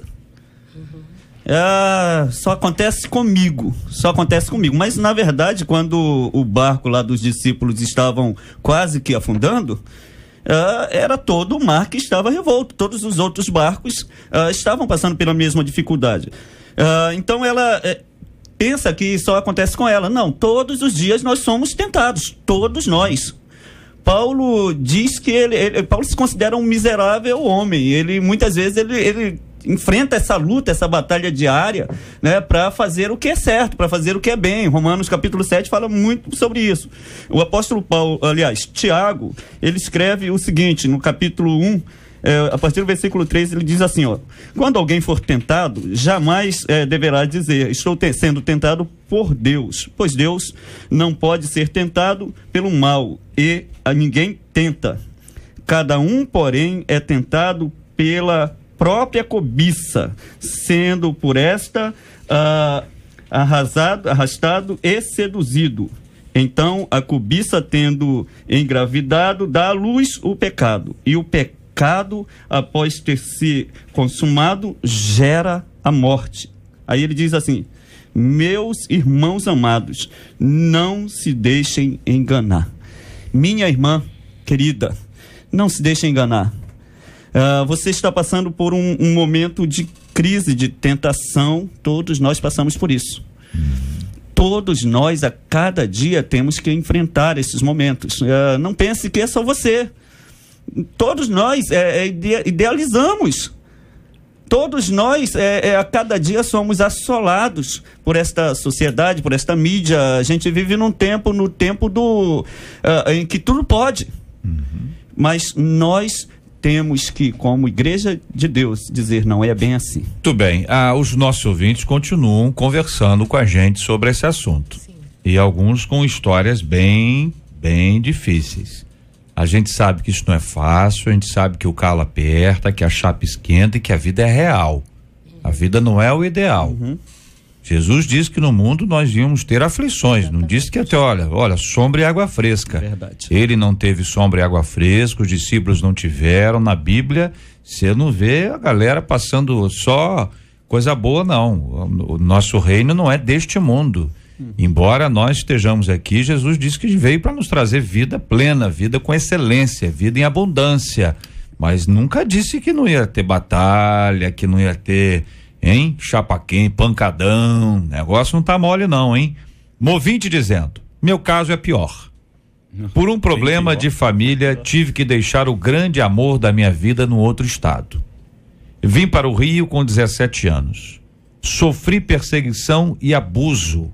Ah, só acontece comigo, só acontece comigo. Mas, na verdade, quando o barco lá dos discípulos estavam quase que afundando, ah, era todo o mar que estava revolto. Todos os outros barcos ah, estavam passando pela mesma dificuldade. Ah, então, ela eh, pensa que só acontece com ela. Não, todos os dias nós somos tentados, todos nós. Paulo diz que ele, ele Paulo se considera um miserável homem. Ele, muitas vezes, ele... ele enfrenta essa luta, essa batalha diária, né, para fazer o que é certo, para fazer o que é bem. Romanos capítulo sete fala muito sobre isso. O apóstolo Paulo, aliás, Tiago, ele escreve o seguinte, no capítulo um, é, a partir do versículo três, ele diz assim, ó, quando alguém for tentado, jamais é, deverá dizer, estou te- sendo tentado por Deus, pois Deus não pode ser tentado pelo mal, e a ninguém tenta. Cada um, porém, é tentado pela própria cobiça, sendo por esta uh, arrasado, arrastado e seduzido. Então, a cobiça, tendo engravidado, dá à luz o pecado. E o pecado, após ter se consumado, gera a morte. Aí ele diz assim, meus irmãos amados, não se deixem enganar. Minha irmã querida, não se deixe enganar. Uh, você está passando por um, um momento de crise, de tentação. Todos nós passamos por isso. Todos nós, a cada dia, temos que enfrentar esses momentos. Uh, não pense que é só você. Todos nós é, é, idealizamos. Todos nós, é, é, a cada dia, somos assolados por esta sociedade, por esta mídia. A gente vive num tempo, no tempo do, uh, em que tudo pode. Uhum. Mas nós temos que, como Igreja de Deus, dizer não é bem assim. Muito bem. Ah, os nossos ouvintes continuam conversando com a gente sobre esse assunto. Sim. E alguns com histórias bem, bem difíceis. A gente sabe que isso não é fácil, a gente sabe que o calo aperta, que a chapa esquenta e que a vida é real. A vida não é o ideal. Uhum. Jesus disse que no mundo nós íamos ter aflições, não disse que até, olha, olha, sombra e água fresca. Verdade. Ele não teve sombra e água fresca, os discípulos não tiveram. Na Bíblia, você não vê a galera passando só coisa boa, não. O nosso reino não é deste mundo. Hum. Embora nós estejamos aqui, Jesus disse que veio para nos trazer vida plena, vida com excelência, vida em abundância. Mas nunca disse que não ia ter batalha, que não ia ter Hein? Chapa quente, pancadão, negócio não tá mole não, hein? Movinte dizendo, meu caso é pior. Por um problema de família, tive que deixar o grande amor da minha vida no outro estado. Vim para o Rio com dezessete anos. Sofri perseguição e abuso.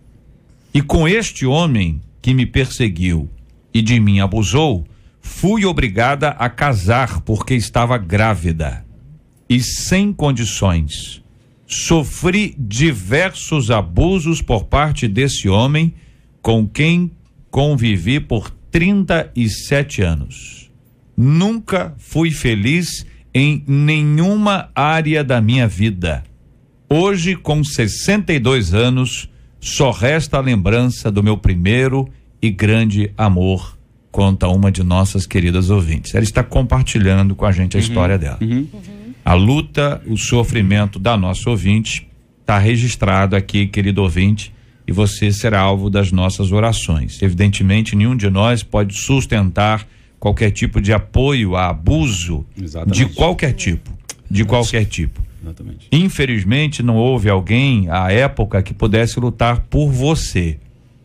E com este homem que me perseguiu e de mim abusou, fui obrigada a casar porque estava grávida e sem condições. Sofri diversos abusos por parte desse homem com quem convivi por trinta e sete anos. Nunca fui feliz em nenhuma área da minha vida. Hoje, com sessenta e dois anos, só resta a lembrança do meu primeiro e grande amor, conta uma de nossas queridas ouvintes. Ela está compartilhando com a gente a uhum, história dela. Uhum. A luta, o sofrimento da nossa ouvinte está registrado aqui, querido ouvinte, e você será alvo das nossas orações. Evidentemente, nenhum de nós pode sustentar qualquer tipo de apoio a abuso. Exatamente. de qualquer tipo, de qualquer tipo. Exatamente. Infelizmente, não houve alguém à época que pudesse lutar por você.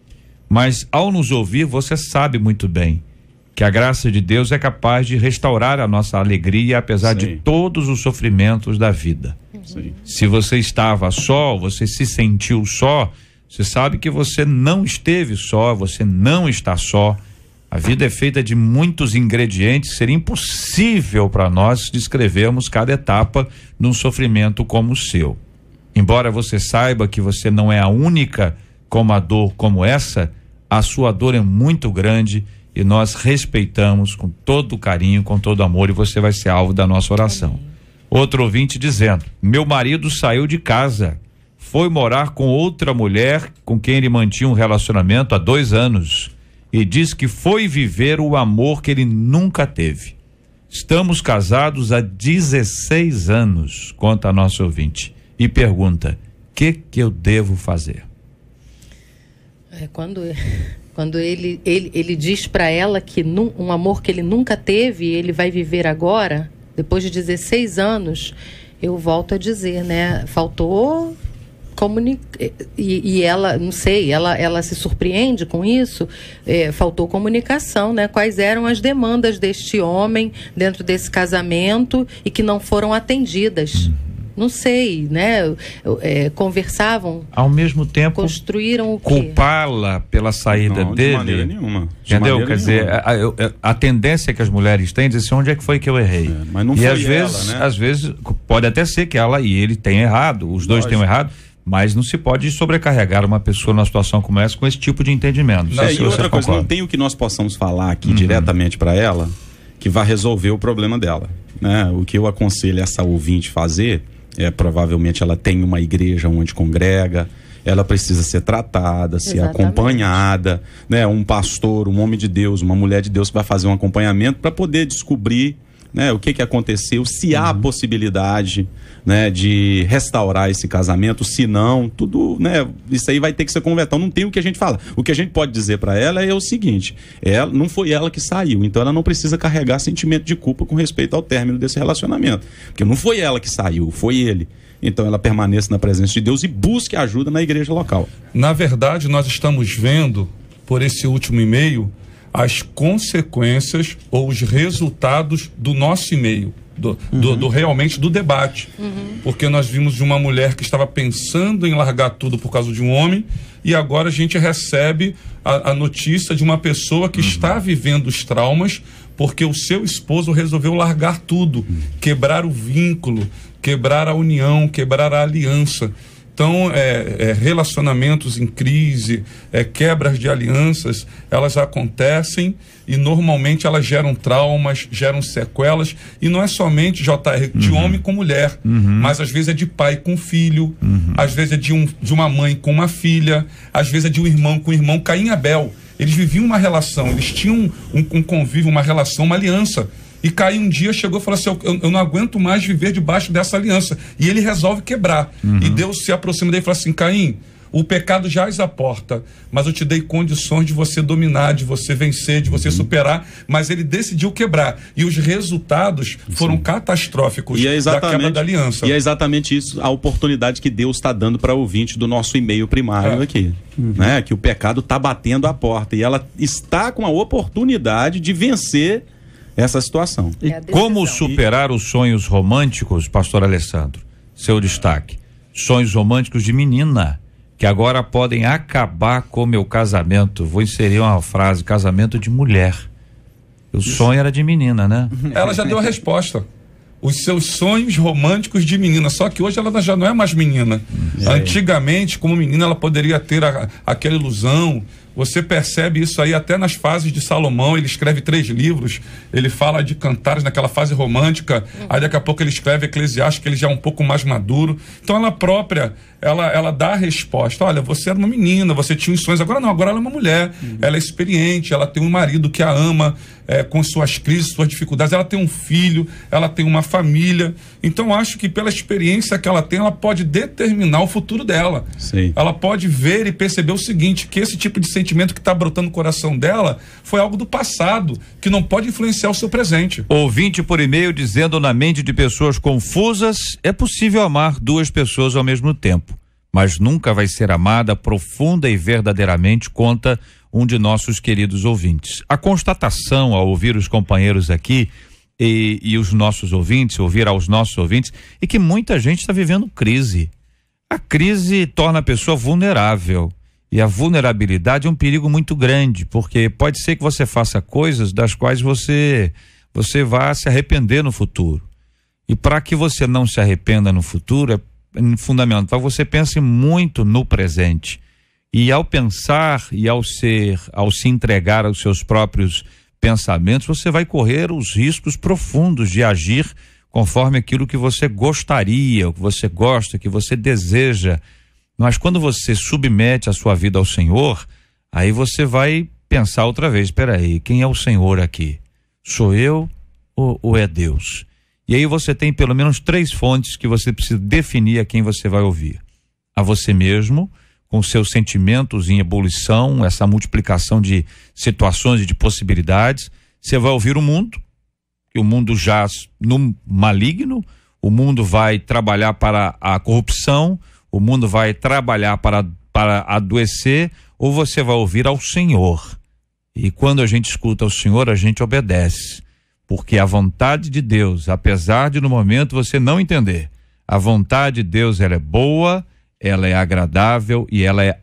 Mas ao nos ouvir, você sabe muito bem que a graça de Deus é capaz de restaurar a nossa alegria, apesar Sim. de todos os sofrimentos da vida. Sim. Se você estava só, você se sentiu só, você sabe que você não esteve só, você não está só. A vida é feita de muitos ingredientes, seria impossível para nós descrevermos cada etapa num sofrimento como o seu. Embora você saiba que você não é a única com uma dor como essa, a sua dor é muito grande e nós respeitamos com todo carinho, com todo amor, e você vai ser alvo da nossa oração. Amém. Outro ouvinte dizendo, meu marido saiu de casa, foi morar com outra mulher com quem ele mantinha um relacionamento há dois anos e diz que foi viver o amor que ele nunca teve. Estamos casados há dezesseis anos, conta a nossa ouvinte, e pergunta, o que que eu devo fazer? É, quando quando ele, ele, ele diz para ela que num, um amor que ele nunca teve, ele vai viver agora, depois de dezesseis anos, eu volto a dizer, né? Faltou comunicar, e, e ela, não sei, ela, ela se surpreende com isso, é, faltou comunicação, né? Quais eram as demandas deste homem dentro desse casamento e que não foram atendidas. Não sei, né? É, conversavam. Ao mesmo tempo, construíram o quê? Culpá-la pela saída não, dele. De maneira nenhuma. De entendeu? maneira Quer dizer, a, a, a tendência que as mulheres têm é dizer assim, onde é que foi que eu errei? É, mas não e foi às vezes, ela, né? Às vezes, pode até ser que ela e ele tenham errado, os dois Lógico. tenham errado, mas não se pode sobrecarregar uma pessoa numa situação como essa com esse tipo de entendimento. Não, é, e outra coisa, não tem o que nós possamos falar aqui uhum. diretamente para ela que vai resolver o problema dela, né? O que eu aconselho essa ouvinte fazer é, provavelmente ela tem uma igreja onde congrega, ela precisa ser tratada, ser Exatamente. acompanhada, né? Um pastor, um homem de Deus, uma mulher de Deus que vai fazer um acompanhamento para poder descobrir, né, o que que aconteceu, se há uhum. possibilidade, né, de restaurar esse casamento, se não, tudo, né, isso aí vai ter que ser conversado. Então não tem o que a gente fala. O que a gente pode dizer para ela é o seguinte, ela, não foi ela que saiu, então ela não precisa carregar sentimento de culpa com respeito ao término desse relacionamento, porque não foi ela que saiu, foi ele. Então ela permaneça na presença de Deus e busque ajuda na igreja local. Na verdade, nós estamos vendo, por esse último e-mail, as consequências ou os resultados do nosso e-mail, do, uhum. do, do realmente do debate. Uhum. Porque nós vimos de uma mulher que estava pensando em largar tudo por causa de um homem, e agora a gente recebe a, a notícia de uma pessoa que uhum. está vivendo os traumas porque o seu esposo resolveu largar tudo, uhum. quebrar o vínculo, quebrar a união, quebrar a aliança. Então, é, é, relacionamentos em crise, é, quebras de alianças, elas acontecem e normalmente elas geram traumas, geram sequelas, e não é somente, J R, de uhum. homem com mulher, uhum. mas às vezes é de pai com filho, uhum. às vezes é de, um, de uma mãe com uma filha, às vezes é de um irmão com um irmão. Caim e Abel, eles viviam uma relação, eles tinham um, um convívio, uma relação, uma aliança. E Caim um dia chegou e falou assim, eu, eu não aguento mais viver debaixo dessa aliança. E ele resolve quebrar. Uhum. E Deus se aproxima dele e fala assim, Caim, O pecado jaz à porta, mas eu te dei condições de você dominar, de você vencer, de você uhum. superar, mas ele decidiu quebrar. E os resultados foram Sim. catastróficos e é da quebra da aliança. E é exatamente isso, a oportunidade que Deus está dando para o ouvinte do nosso e-mail primário é. aqui. Uhum. Né? Que o pecado está batendo a porta e ela está com a oportunidade de vencer essa situação. E como superar os sonhos românticos, pastor Alessandro? Seu destaque. Sonhos românticos de menina, que agora podem acabar com o meu casamento. Vou inserir uma frase, casamento de mulher. O sonho era de menina, né? Ela já deu a resposta. Os seus sonhos românticos de menina, só que hoje ela já não é mais menina. É. Antigamente, como menina, ela poderia ter a, aquela ilusão. Você percebe isso aí até nas fases de Salomão. Ele escreve três livros, ele fala de cantares naquela fase romântica, uhum. aí daqui a pouco ele escreve Eclesiastes, que ele já é um pouco mais maduro. Então ela própria, ela, ela dá a resposta. Olha, você era uma menina, você tinha uns sonhos, agora não, agora ela é uma mulher, uhum. ela é experiente, ela tem um marido que a ama, é, com suas crises, suas dificuldades, ela tem um filho, ela tem uma família. Então acho que pela experiência que ela tem, ela pode determinar o futuro dela. Sim. Ela pode ver e perceber o seguinte, que esse tipo de sentimento que está brotando no coração dela foi algo do passado, que não pode influenciar o seu presente. Ouvinte por e-mail dizendo: na mente de pessoas confusas é possível amar duas pessoas ao mesmo tempo, mas nunca vai ser amada profunda e verdadeiramente, conta um de nossos queridos ouvintes. A constatação ao ouvir os companheiros aqui e, e os nossos ouvintes, ouvir aos nossos ouvintes, é que muita gente está vivendo crise. A crise torna a pessoa vulnerável. E a vulnerabilidade é um perigo muito grande, porque pode ser que você faça coisas das quais você, você vá se arrepender no futuro. E para que você não se arrependa no futuro, é fundamental que você pense muito no presente. E ao pensar e ao ser, ao se entregar aos seus próprios pensamentos, você vai correr os riscos profundos de agir conforme aquilo que você gostaria, o que você gosta, que você deseja. Mas quando você submete a sua vida ao Senhor, aí você vai pensar outra vez, espera aí, quem é o Senhor aqui? Sou eu ou, ou é Deus? E aí você tem pelo menos três fontes que você precisa definir a quem você vai ouvir. A você mesmo, com seus sentimentos em ebulição, essa multiplicação de situações e de possibilidades. Você vai ouvir o mundo, que o mundo jaz no maligno, o mundo vai trabalhar para a corrupção, o mundo vai trabalhar para, para adoecer, ou você vai ouvir ao Senhor. E quando a gente escuta ao Senhor, a gente obedece. Porque a vontade de Deus, apesar de no momento você não entender, a vontade de Deus, ela é boa, ela é agradável e ela é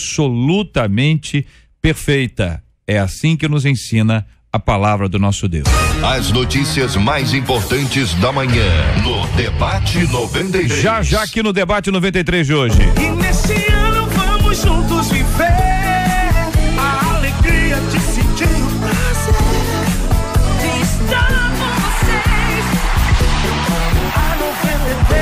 absolutamente perfeita. É assim que nos ensina a palavra do nosso Deus. As notícias mais importantes da manhã no Debate noventa e três. Já já aqui no Debate noventa e três de hoje. E nesse ano vamos juntos viver a alegria de sentir o prazer de estar com vocês. A noventa e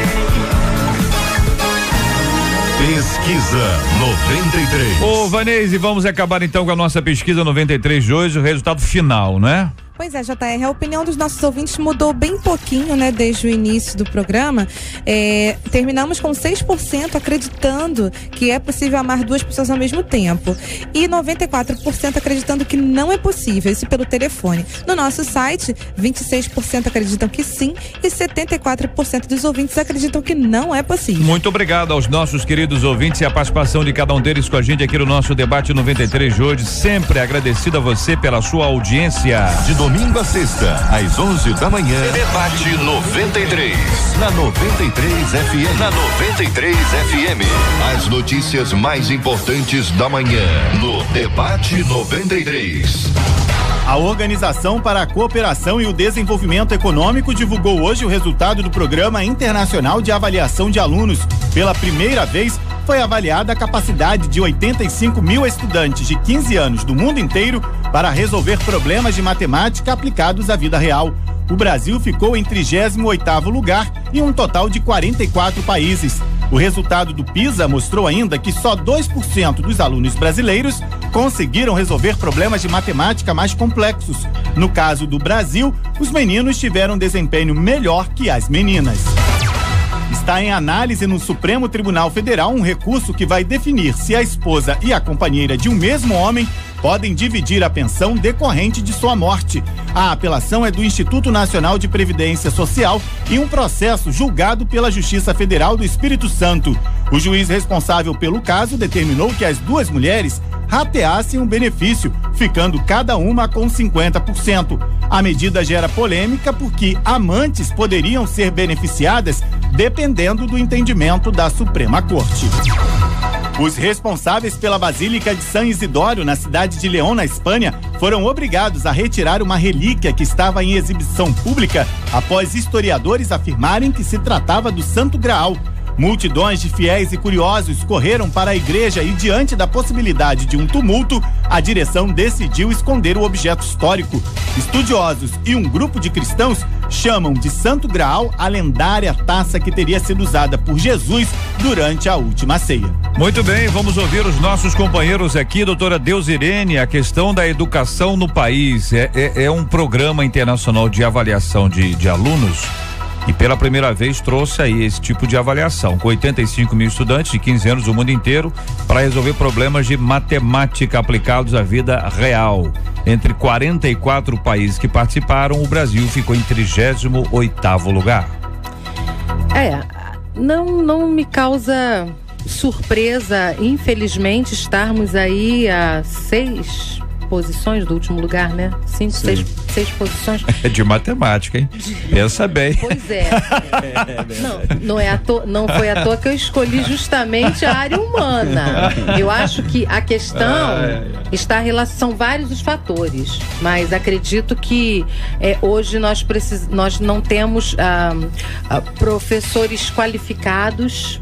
três. Pesquisa noventa e três. Ô Vanese, vamos acabar então com a nossa pesquisa noventa e três de hoje, o resultado final, né? Pois é, J R, a opinião dos nossos ouvintes mudou bem pouquinho, né, desde o início do programa. É, terminamos com seis por cento acreditando que é possível amar duas pessoas ao mesmo tempo e noventa e quatro por cento acreditando que não é possível, isso pelo telefone. No nosso site, vinte e seis por cento acreditam que sim e setenta e quatro por cento dos ouvintes acreditam que não é possível. Muito obrigado aos nossos queridos ouvintes e a participação de cada um deles com a gente aqui no nosso Debate noventa e três de hoje. Sempre agradecido a você pela sua audiência. De domingo a sexta, às onze da manhã. Debate noventa e três. Na noventa e três F M. Na noventa e três F M. As notícias mais importantes da manhã. No Debate noventa e três. A Organização para a Cooperação e o Desenvolvimento Econômico divulgou hoje o resultado do Programa Internacional de Avaliação de Alunos. Pela primeira vez, foi avaliada a capacidade de oitenta e cinco mil estudantes de quinze anos do mundo inteiro para resolver problemas de matemática aplicados à vida real. O Brasil ficou em trigésimo oitavo lugar em um total de quarenta e quatro países. O resultado do PISA mostrou ainda que só dois por cento dos alunos brasileiros conseguiram resolver problemas de matemática mais complexos. No caso do Brasil, os meninos tiveram desempenho melhor que as meninas. Está em análise no Supremo Tribunal Federal um recurso que vai definir se a esposa e a companheira de um mesmo homem podem dividir a pensão decorrente de sua morte. A apelação é do Instituto Nacional de Previdência Social e um processo julgado pela Justiça Federal do Espírito Santo. O juiz responsável pelo caso determinou que as duas mulheres rateassem o benefício, ficando cada uma com cinquenta por cento. A medida gera polêmica porque amantes poderiam ser beneficiadas dependendo do entendimento da Suprema Corte. Os responsáveis pela Basílica de San Isidório, na cidade de León, na Espanha, foram obrigados a retirar uma relíquia que estava em exibição pública após historiadores afirmarem que se tratava do Santo Graal. Multidões de fiéis e curiosos correram para a igreja e, diante da possibilidade de um tumulto, a direção decidiu esconder o objeto histórico. Estudiosos e um grupo de cristãos chamam de Santo Graal a lendária taça que teria sido usada por Jesus durante a última ceia. Muito bem, vamos ouvir os nossos companheiros aqui, doutora Deusirene. A questão da educação no país é, é, é um programa internacional de avaliação de, de alunos. E pela primeira vez trouxe aí esse tipo de avaliação, com oitenta e cinco mil estudantes de quinze anos do mundo inteiro, para resolver problemas de matemática aplicados à vida real. Entre quarenta e quatro países que participaram, o Brasil ficou em trigésimo oitavo lugar. É, não, não me causa surpresa, infelizmente, estarmos aí a seis posições do último lugar, né? Cinco, seis, seis posições. É de matemática, hein? De... Pensa bem. Pois é. Não, não, é à toa, não foi à toa que eu escolhi justamente a área humana. Eu acho que a questão está em relação, são vários os fatores, mas acredito que é, hoje nós, precis, nós não temos ah, ah, professores qualificados,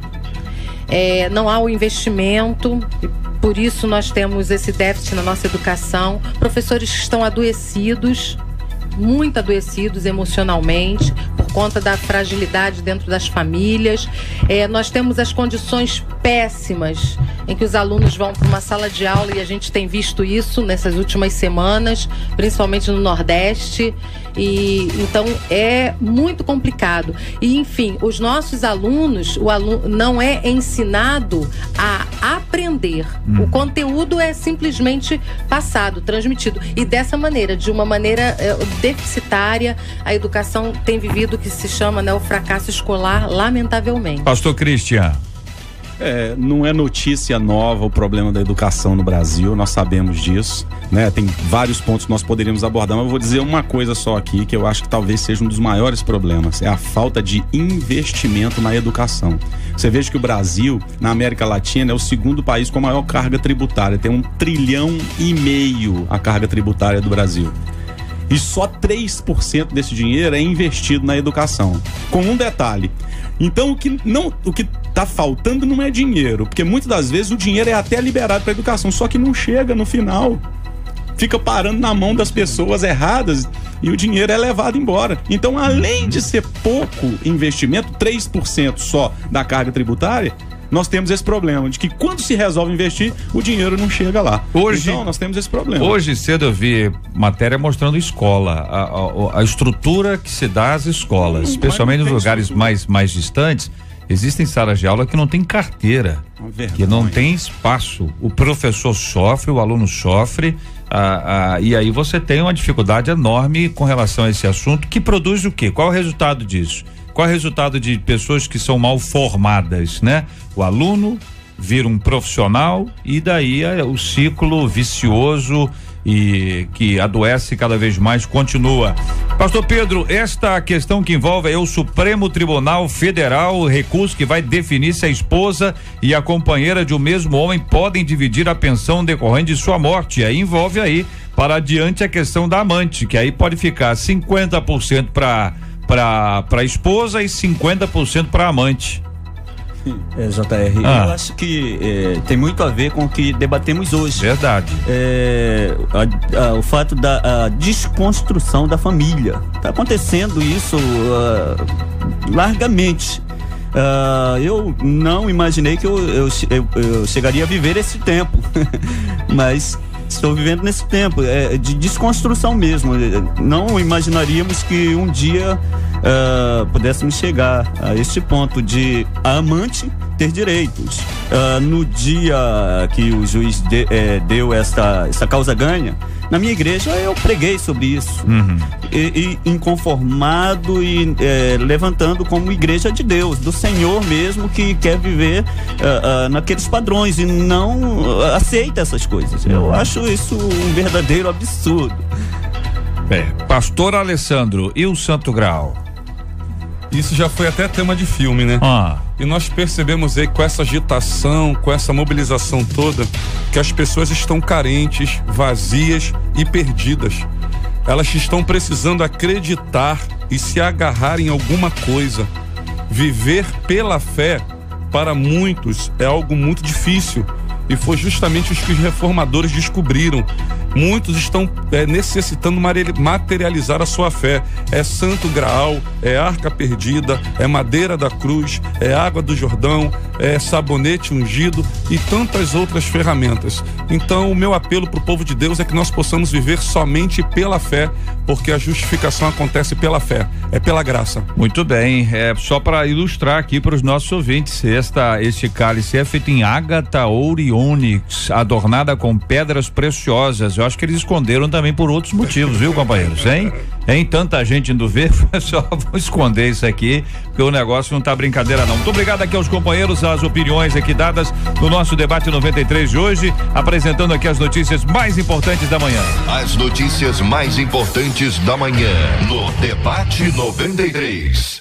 é, não há o investimento. Por isso nós temos esse déficit na nossa educação, professores que estão adoecidos, muito adoecidos emocionalmente, por conta da fragilidade dentro das famílias. É, nós temos as condições péssimas em que os alunos vão para uma sala de aula, e a gente tem visto isso nessas últimas semanas, principalmente no Nordeste, e então é muito complicado. E enfim, os nossos alunos, o aluno não é ensinado a aprender. Hum. O conteúdo é simplesmente passado, transmitido, e dessa maneira, de uma maneira é, deficitária, a educação tem vivido o que se chama, né, o fracasso escolar, lamentavelmente. Pastor Cristian. É, não é notícia nova o problema da educação no Brasil, nós sabemos disso, né? Tem vários pontos que nós poderíamos abordar, mas eu vou dizer uma coisa só aqui, que eu acho que talvez seja um dos maiores problemas, é a falta de investimento na educação. Você veja que o Brasil, na América Latina, é o segundo país com a maior carga tributária, tem um trilhão e meio a carga tributária do Brasil. E só três por cento desse dinheiro é investido na educação. Com um detalhe. Então o que não, o que tá faltando não é dinheiro, porque muitas das vezes o dinheiro é até liberado para educação, só que não chega no final. Fica parando na mão das pessoas erradas e o dinheiro é levado embora. Então, além de ser pouco investimento, três por cento só da carga tributária, nós temos esse problema de que quando se resolve investir, o dinheiro não chega lá. Hoje, então, nós temos esse problema. Hoje cedo eu vi matéria mostrando escola, a, a, a estrutura que se dá às escolas, hum, especialmente nos lugares mais, mais distantes. Existem salas de aula que não tem carteira, que não tem espaço. O professor sofre, o aluno sofre, ah, ah, e aí você tem uma dificuldade enorme com relação a esse assunto, que produz o quê? Qual é o resultado disso? Qual é o resultado de pessoas que são mal formadas, né? O aluno vira um profissional e daí é, o ciclo vicioso e que adoece cada vez mais continua. Pastor Pedro, esta questão que envolve é o Supremo Tribunal Federal, o recurso que vai definir se a esposa e a companheira de um mesmo homem podem dividir a pensão decorrente de sua morte. E aí envolve aí para adiante a questão da amante, que aí pode ficar cinquenta por cento para para para a esposa e cinquenta por cento para a amante. É, J R, ah. eu acho que é, tem muito a ver com o que debatemos hoje. Verdade. É, a, a, o fato da a desconstrução da família. Está acontecendo isso uh, largamente. Uh, eu não imaginei que eu, eu, eu, eu chegaria a viver esse tempo, mas estou vivendo nesse tempo é, de desconstrução mesmo. Não imaginaríamos que um dia uh, pudéssemos chegar a este ponto de a amante ter direitos. Uh, no dia que o juiz de, eh, deu esta, essa causa ganha, na minha igreja eu preguei sobre isso. Uhum. E, e inconformado e eh, levantando como igreja de Deus, do Senhor mesmo, que quer viver uh, uh, naqueles padrões e não uh, aceita essas coisas. Eu acho isso um verdadeiro absurdo. É, Pastor Alessandro, e o Santo Graal? Isso já foi até tema de filme, né? Ah. E nós percebemos aí com essa agitação, com essa mobilização toda, que as pessoas estão carentes, vazias e perdidas. Elas estão precisando acreditar e se agarrar em alguma coisa. Viver pela fé, para muitos, é algo muito difícil. E foi justamente os que os reformadores descobriram. Muitos estão é, necessitando materializar a sua fé. É Santo Graal, é Arca Perdida, é Madeira da Cruz, é Água do Jordão, é Sabonete Ungido e tantas outras ferramentas. Então o meu apelo para o povo de Deus é que nós possamos viver somente pela fé, porque a justificação acontece pela fé, é pela graça. Muito bem, é só para ilustrar aqui para os nossos ouvintes, esta, este cálice é feito em ágata, ouro e ônix, adornada com pedras preciosas. Eu acho que eles esconderam também por outros motivos, viu, companheiros? Hein? Hein? Tanta gente indo ver, só vou esconder isso aqui, porque o negócio não tá brincadeira não. Muito obrigado aqui aos companheiros, as opiniões aqui dadas no nosso debate noventa e três de hoje, apresentando aqui as notícias mais importantes da manhã. As notícias mais importantes da manhã no Debate noventa e três.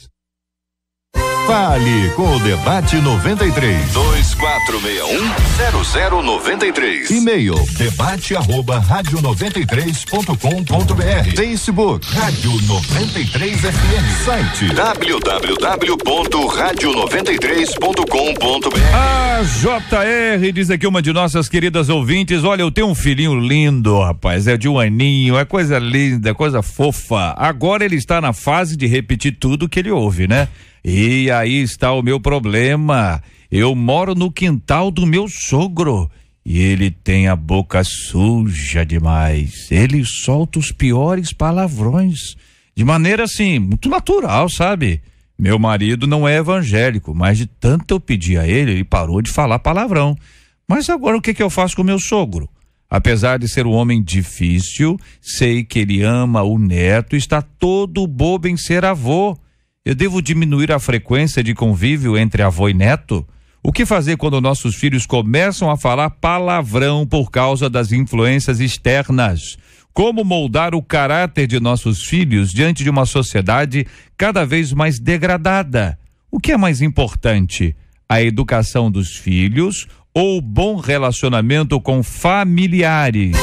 Fale com o Debate noventa e três. dois quatro seis um zero zero nove três. E-mail debate arroba rádio noventa e três ponto com ponto br. Facebook Rádio noventa e três F M. Site w w w ponto rádio noventa e três ponto com ponto br. A J R diz aqui uma de nossas queridas ouvintes: olha, eu tenho um filhinho lindo, rapaz, é de um aninho, é coisa linda, coisa fofa. Agora ele está na fase de repetir tudo que ele ouve, né? E aí está o meu problema. Eu moro no quintal do meu sogro e ele tem a boca suja demais. Ele solta os piores palavrões de maneira assim, muito natural, sabe? Meu marido não é evangélico, mas de tanto eu pedir a ele, ele parou de falar palavrão. Mas agora o que que eu faço com meu sogro? Apesar de ser um homem difícil, sei que ele ama o neto e está todo bobo em ser avô. Eu devo diminuir a frequência de convívio entre avô e neto? O que fazer quando nossos filhos começam a falar palavrão por causa das influências externas? Como moldar o caráter de nossos filhos diante de uma sociedade cada vez mais degradada? O que é mais importante? A educação dos filhos ou o bom relacionamento com familiares?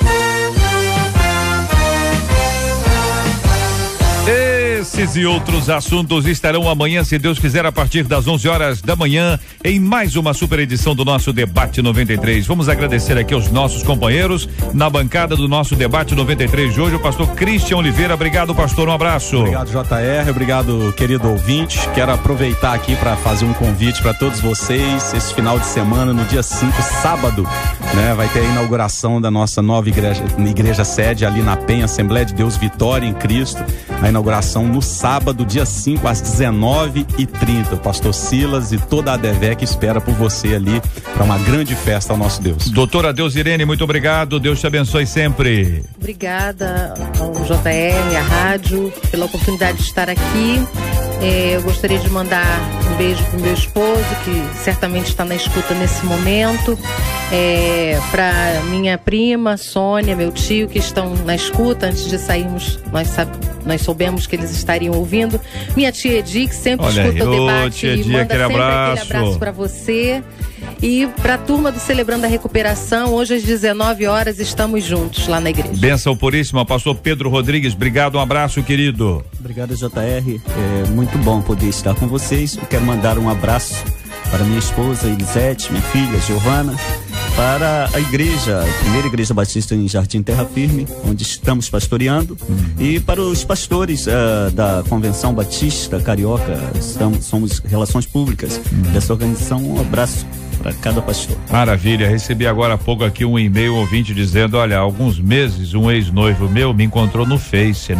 Esses e outros assuntos estarão amanhã, se Deus quiser, a partir das onze horas da manhã, em mais uma super edição do nosso Debate noventa e três. Vamos agradecer aqui aos nossos companheiros na bancada do nosso Debate noventa e três de hoje, o pastor Christian Oliveira. Obrigado, pastor, um abraço. Obrigado, J R, obrigado, querido ouvinte. Quero aproveitar aqui para fazer um convite para todos vocês. Esse final de semana, no dia cinco, sábado, né, vai ter a inauguração da nossa nova igreja, igreja sede ali na Penha, Assembleia de Deus Vitória em Cristo. A inauguração no sábado, dia cinco, às dezenove e trinta. O pastor Silas e toda a ADVEC espera por você ali para uma grande festa ao nosso Deus. Doutora Deus Irene, muito obrigado. Deus te abençoe sempre. Obrigada ao J R, à rádio, pela oportunidade de estar aqui. É, eu gostaria de mandar um beijo pro meu esposo, que certamente está na escuta nesse momento. É, para minha prima, Sônia, meu tio, que estão na escuta. Antes de sairmos, nós, sab... nós soubemos que eles estariam ouvindo. Minha tia Edi, que sempre Olha escuta aí, o debate, ô, tia Edi, manda aquele sempre abraço. aquele abraço para você. E para a turma do Celebrando a Recuperação, hoje às dezenove horas estamos juntos lá na igreja. Bênção puríssima, pastor Pedro Rodrigues, obrigado, um abraço, querido. Obrigado, J R, é muito bom poder estar com vocês. Eu quero mandar um abraço para minha esposa Elisete, minha filha Giovana, para a igreja, a primeira igreja batista em Jardim Terra Firme, onde estamos pastoreando, uhum. e para os pastores uh, da Convenção Batista Carioca, estamos, somos relações públicas uhum. dessa organização. Um abraço para cada pastor. Maravilha, recebi agora há pouco aqui um e-mail, um ouvinte dizendo: olha, há alguns meses um ex-noivo meu me encontrou no Face, né?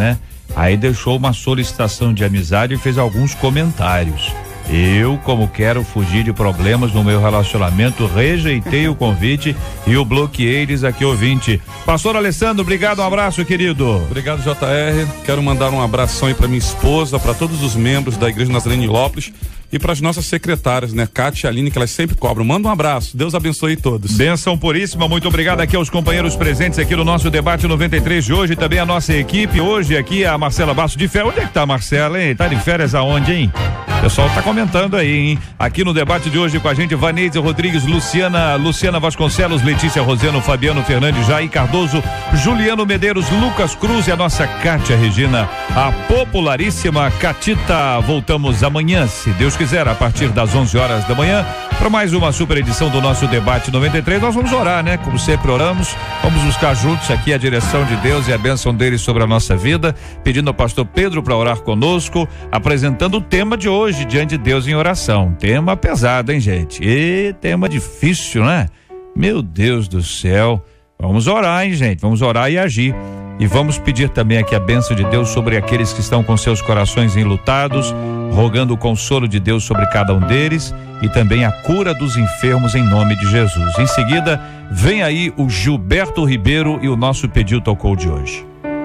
Aí deixou uma solicitação de amizade e fez alguns comentários. Eu, como quero fugir de problemas no meu relacionamento, rejeitei o convite e o bloqueei, diz aqui ouvinte. Pastor Alessandro, obrigado, um abraço, querido. Obrigado, J R. Quero mandar um abração aí para minha esposa, para todos os membros da Igreja Nazarene de Nilópolis e para as nossas secretárias, né, Cátia e Aline, que elas sempre cobram. Manda um abraço, Deus abençoe todos. Bênção puríssima, muito obrigado aqui aos companheiros presentes aqui no nosso debate noventa e três de hoje, também a nossa equipe, hoje aqui a Marcela Basso de férias. Onde é que tá a Marcela, hein? Tá de férias aonde, hein? O pessoal tá comentando aí, hein? Aqui no debate de hoje com a gente, Vaneide Rodrigues, Luciana, Luciana Vasconcelos, Letícia Roseno, Fabiano Fernandes, Jair Cardoso, Juliano Medeiros, Lucas Cruz e a nossa Cátia Regina, a popularíssima Catita. Voltamos amanhã, se Deus quiser, a partir das onze horas da manhã, para mais uma super edição do nosso debate noventa e três. Nós vamos orar, né? Como sempre oramos, vamos buscar juntos aqui a direção de Deus e a bênção dele sobre a nossa vida, pedindo ao pastor Pedro para orar conosco, apresentando o tema de hoje, diante de Deus em oração. Tema pesado, hein, gente? E tema difícil, né? Meu Deus do céu. Vamos orar, hein, gente? Vamos orar e agir. E vamos pedir também aqui a bênção de Deus sobre aqueles que estão com seus corações enlutados, rogando o consolo de Deus sobre cada um deles e também a cura dos enfermos em nome de Jesus. Em seguida, vem aí o Gilberto Ribeiro e o nosso Pediu Tocou de hoje.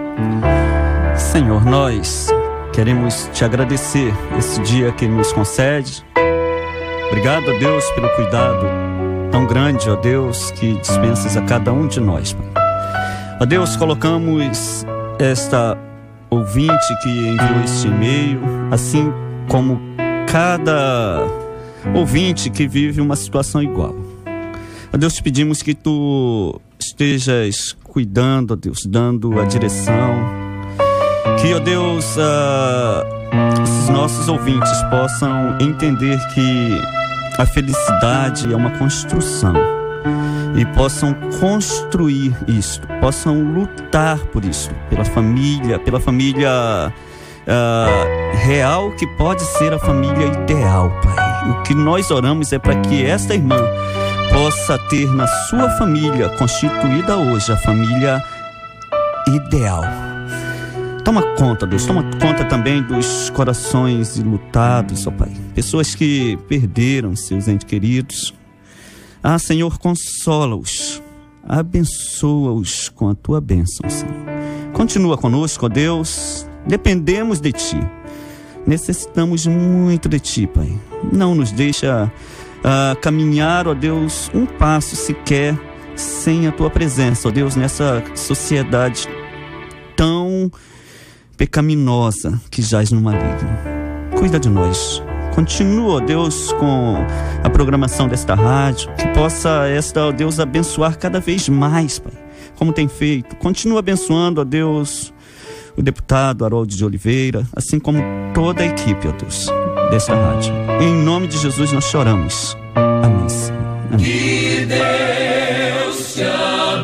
Senhor, nós queremos te agradecer esse dia que nos concede. Obrigado, a Deus, pelo cuidado tão grande, ó Deus, que dispensas a cada um de nós, Pai. Ó Deus, colocamos esta ouvinte que enviou este e-mail, assim como cada ouvinte que vive uma situação igual. Ó Deus, te pedimos que tu estejas cuidando, ó Deus, dando a direção, que, ó Deus, uh, esses nossos ouvintes possam entender que a felicidade é uma construção e possam construir isto, possam lutar por isso, pela família, pela família uh, real, que pode ser a família ideal, Pai. O que nós oramos é para que esta irmã possa ter na sua família, constituída hoje, a família ideal. Toma conta, Deus, toma conta também dos corações enlutados, ó Pai. Pessoas que perderam seus entes queridos. Ah, Senhor, consola-os, abençoa-os com a tua bênção, Senhor. Continua conosco, ó Deus, dependemos de ti, necessitamos muito de ti, Pai. Não nos deixa uh, caminhar, ó Deus, um passo sequer sem a tua presença, ó Deus, nessa sociedade tão pecaminosa que jaz no maligno. Cuida de nós. Continua, ó Deus, com a programação desta rádio, que possa esta, ó Deus, abençoar cada vez mais, Pai, como tem feito. Continua abençoando, ó Deus, o deputado Harold de Oliveira, assim como toda a equipe, ó Deus, desta rádio. Em nome de Jesus nós choramos. Amém. Amém. Que Deus te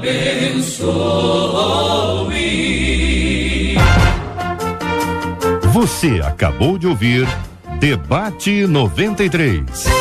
abençoe. Você acabou de ouvir Debate noventa e três.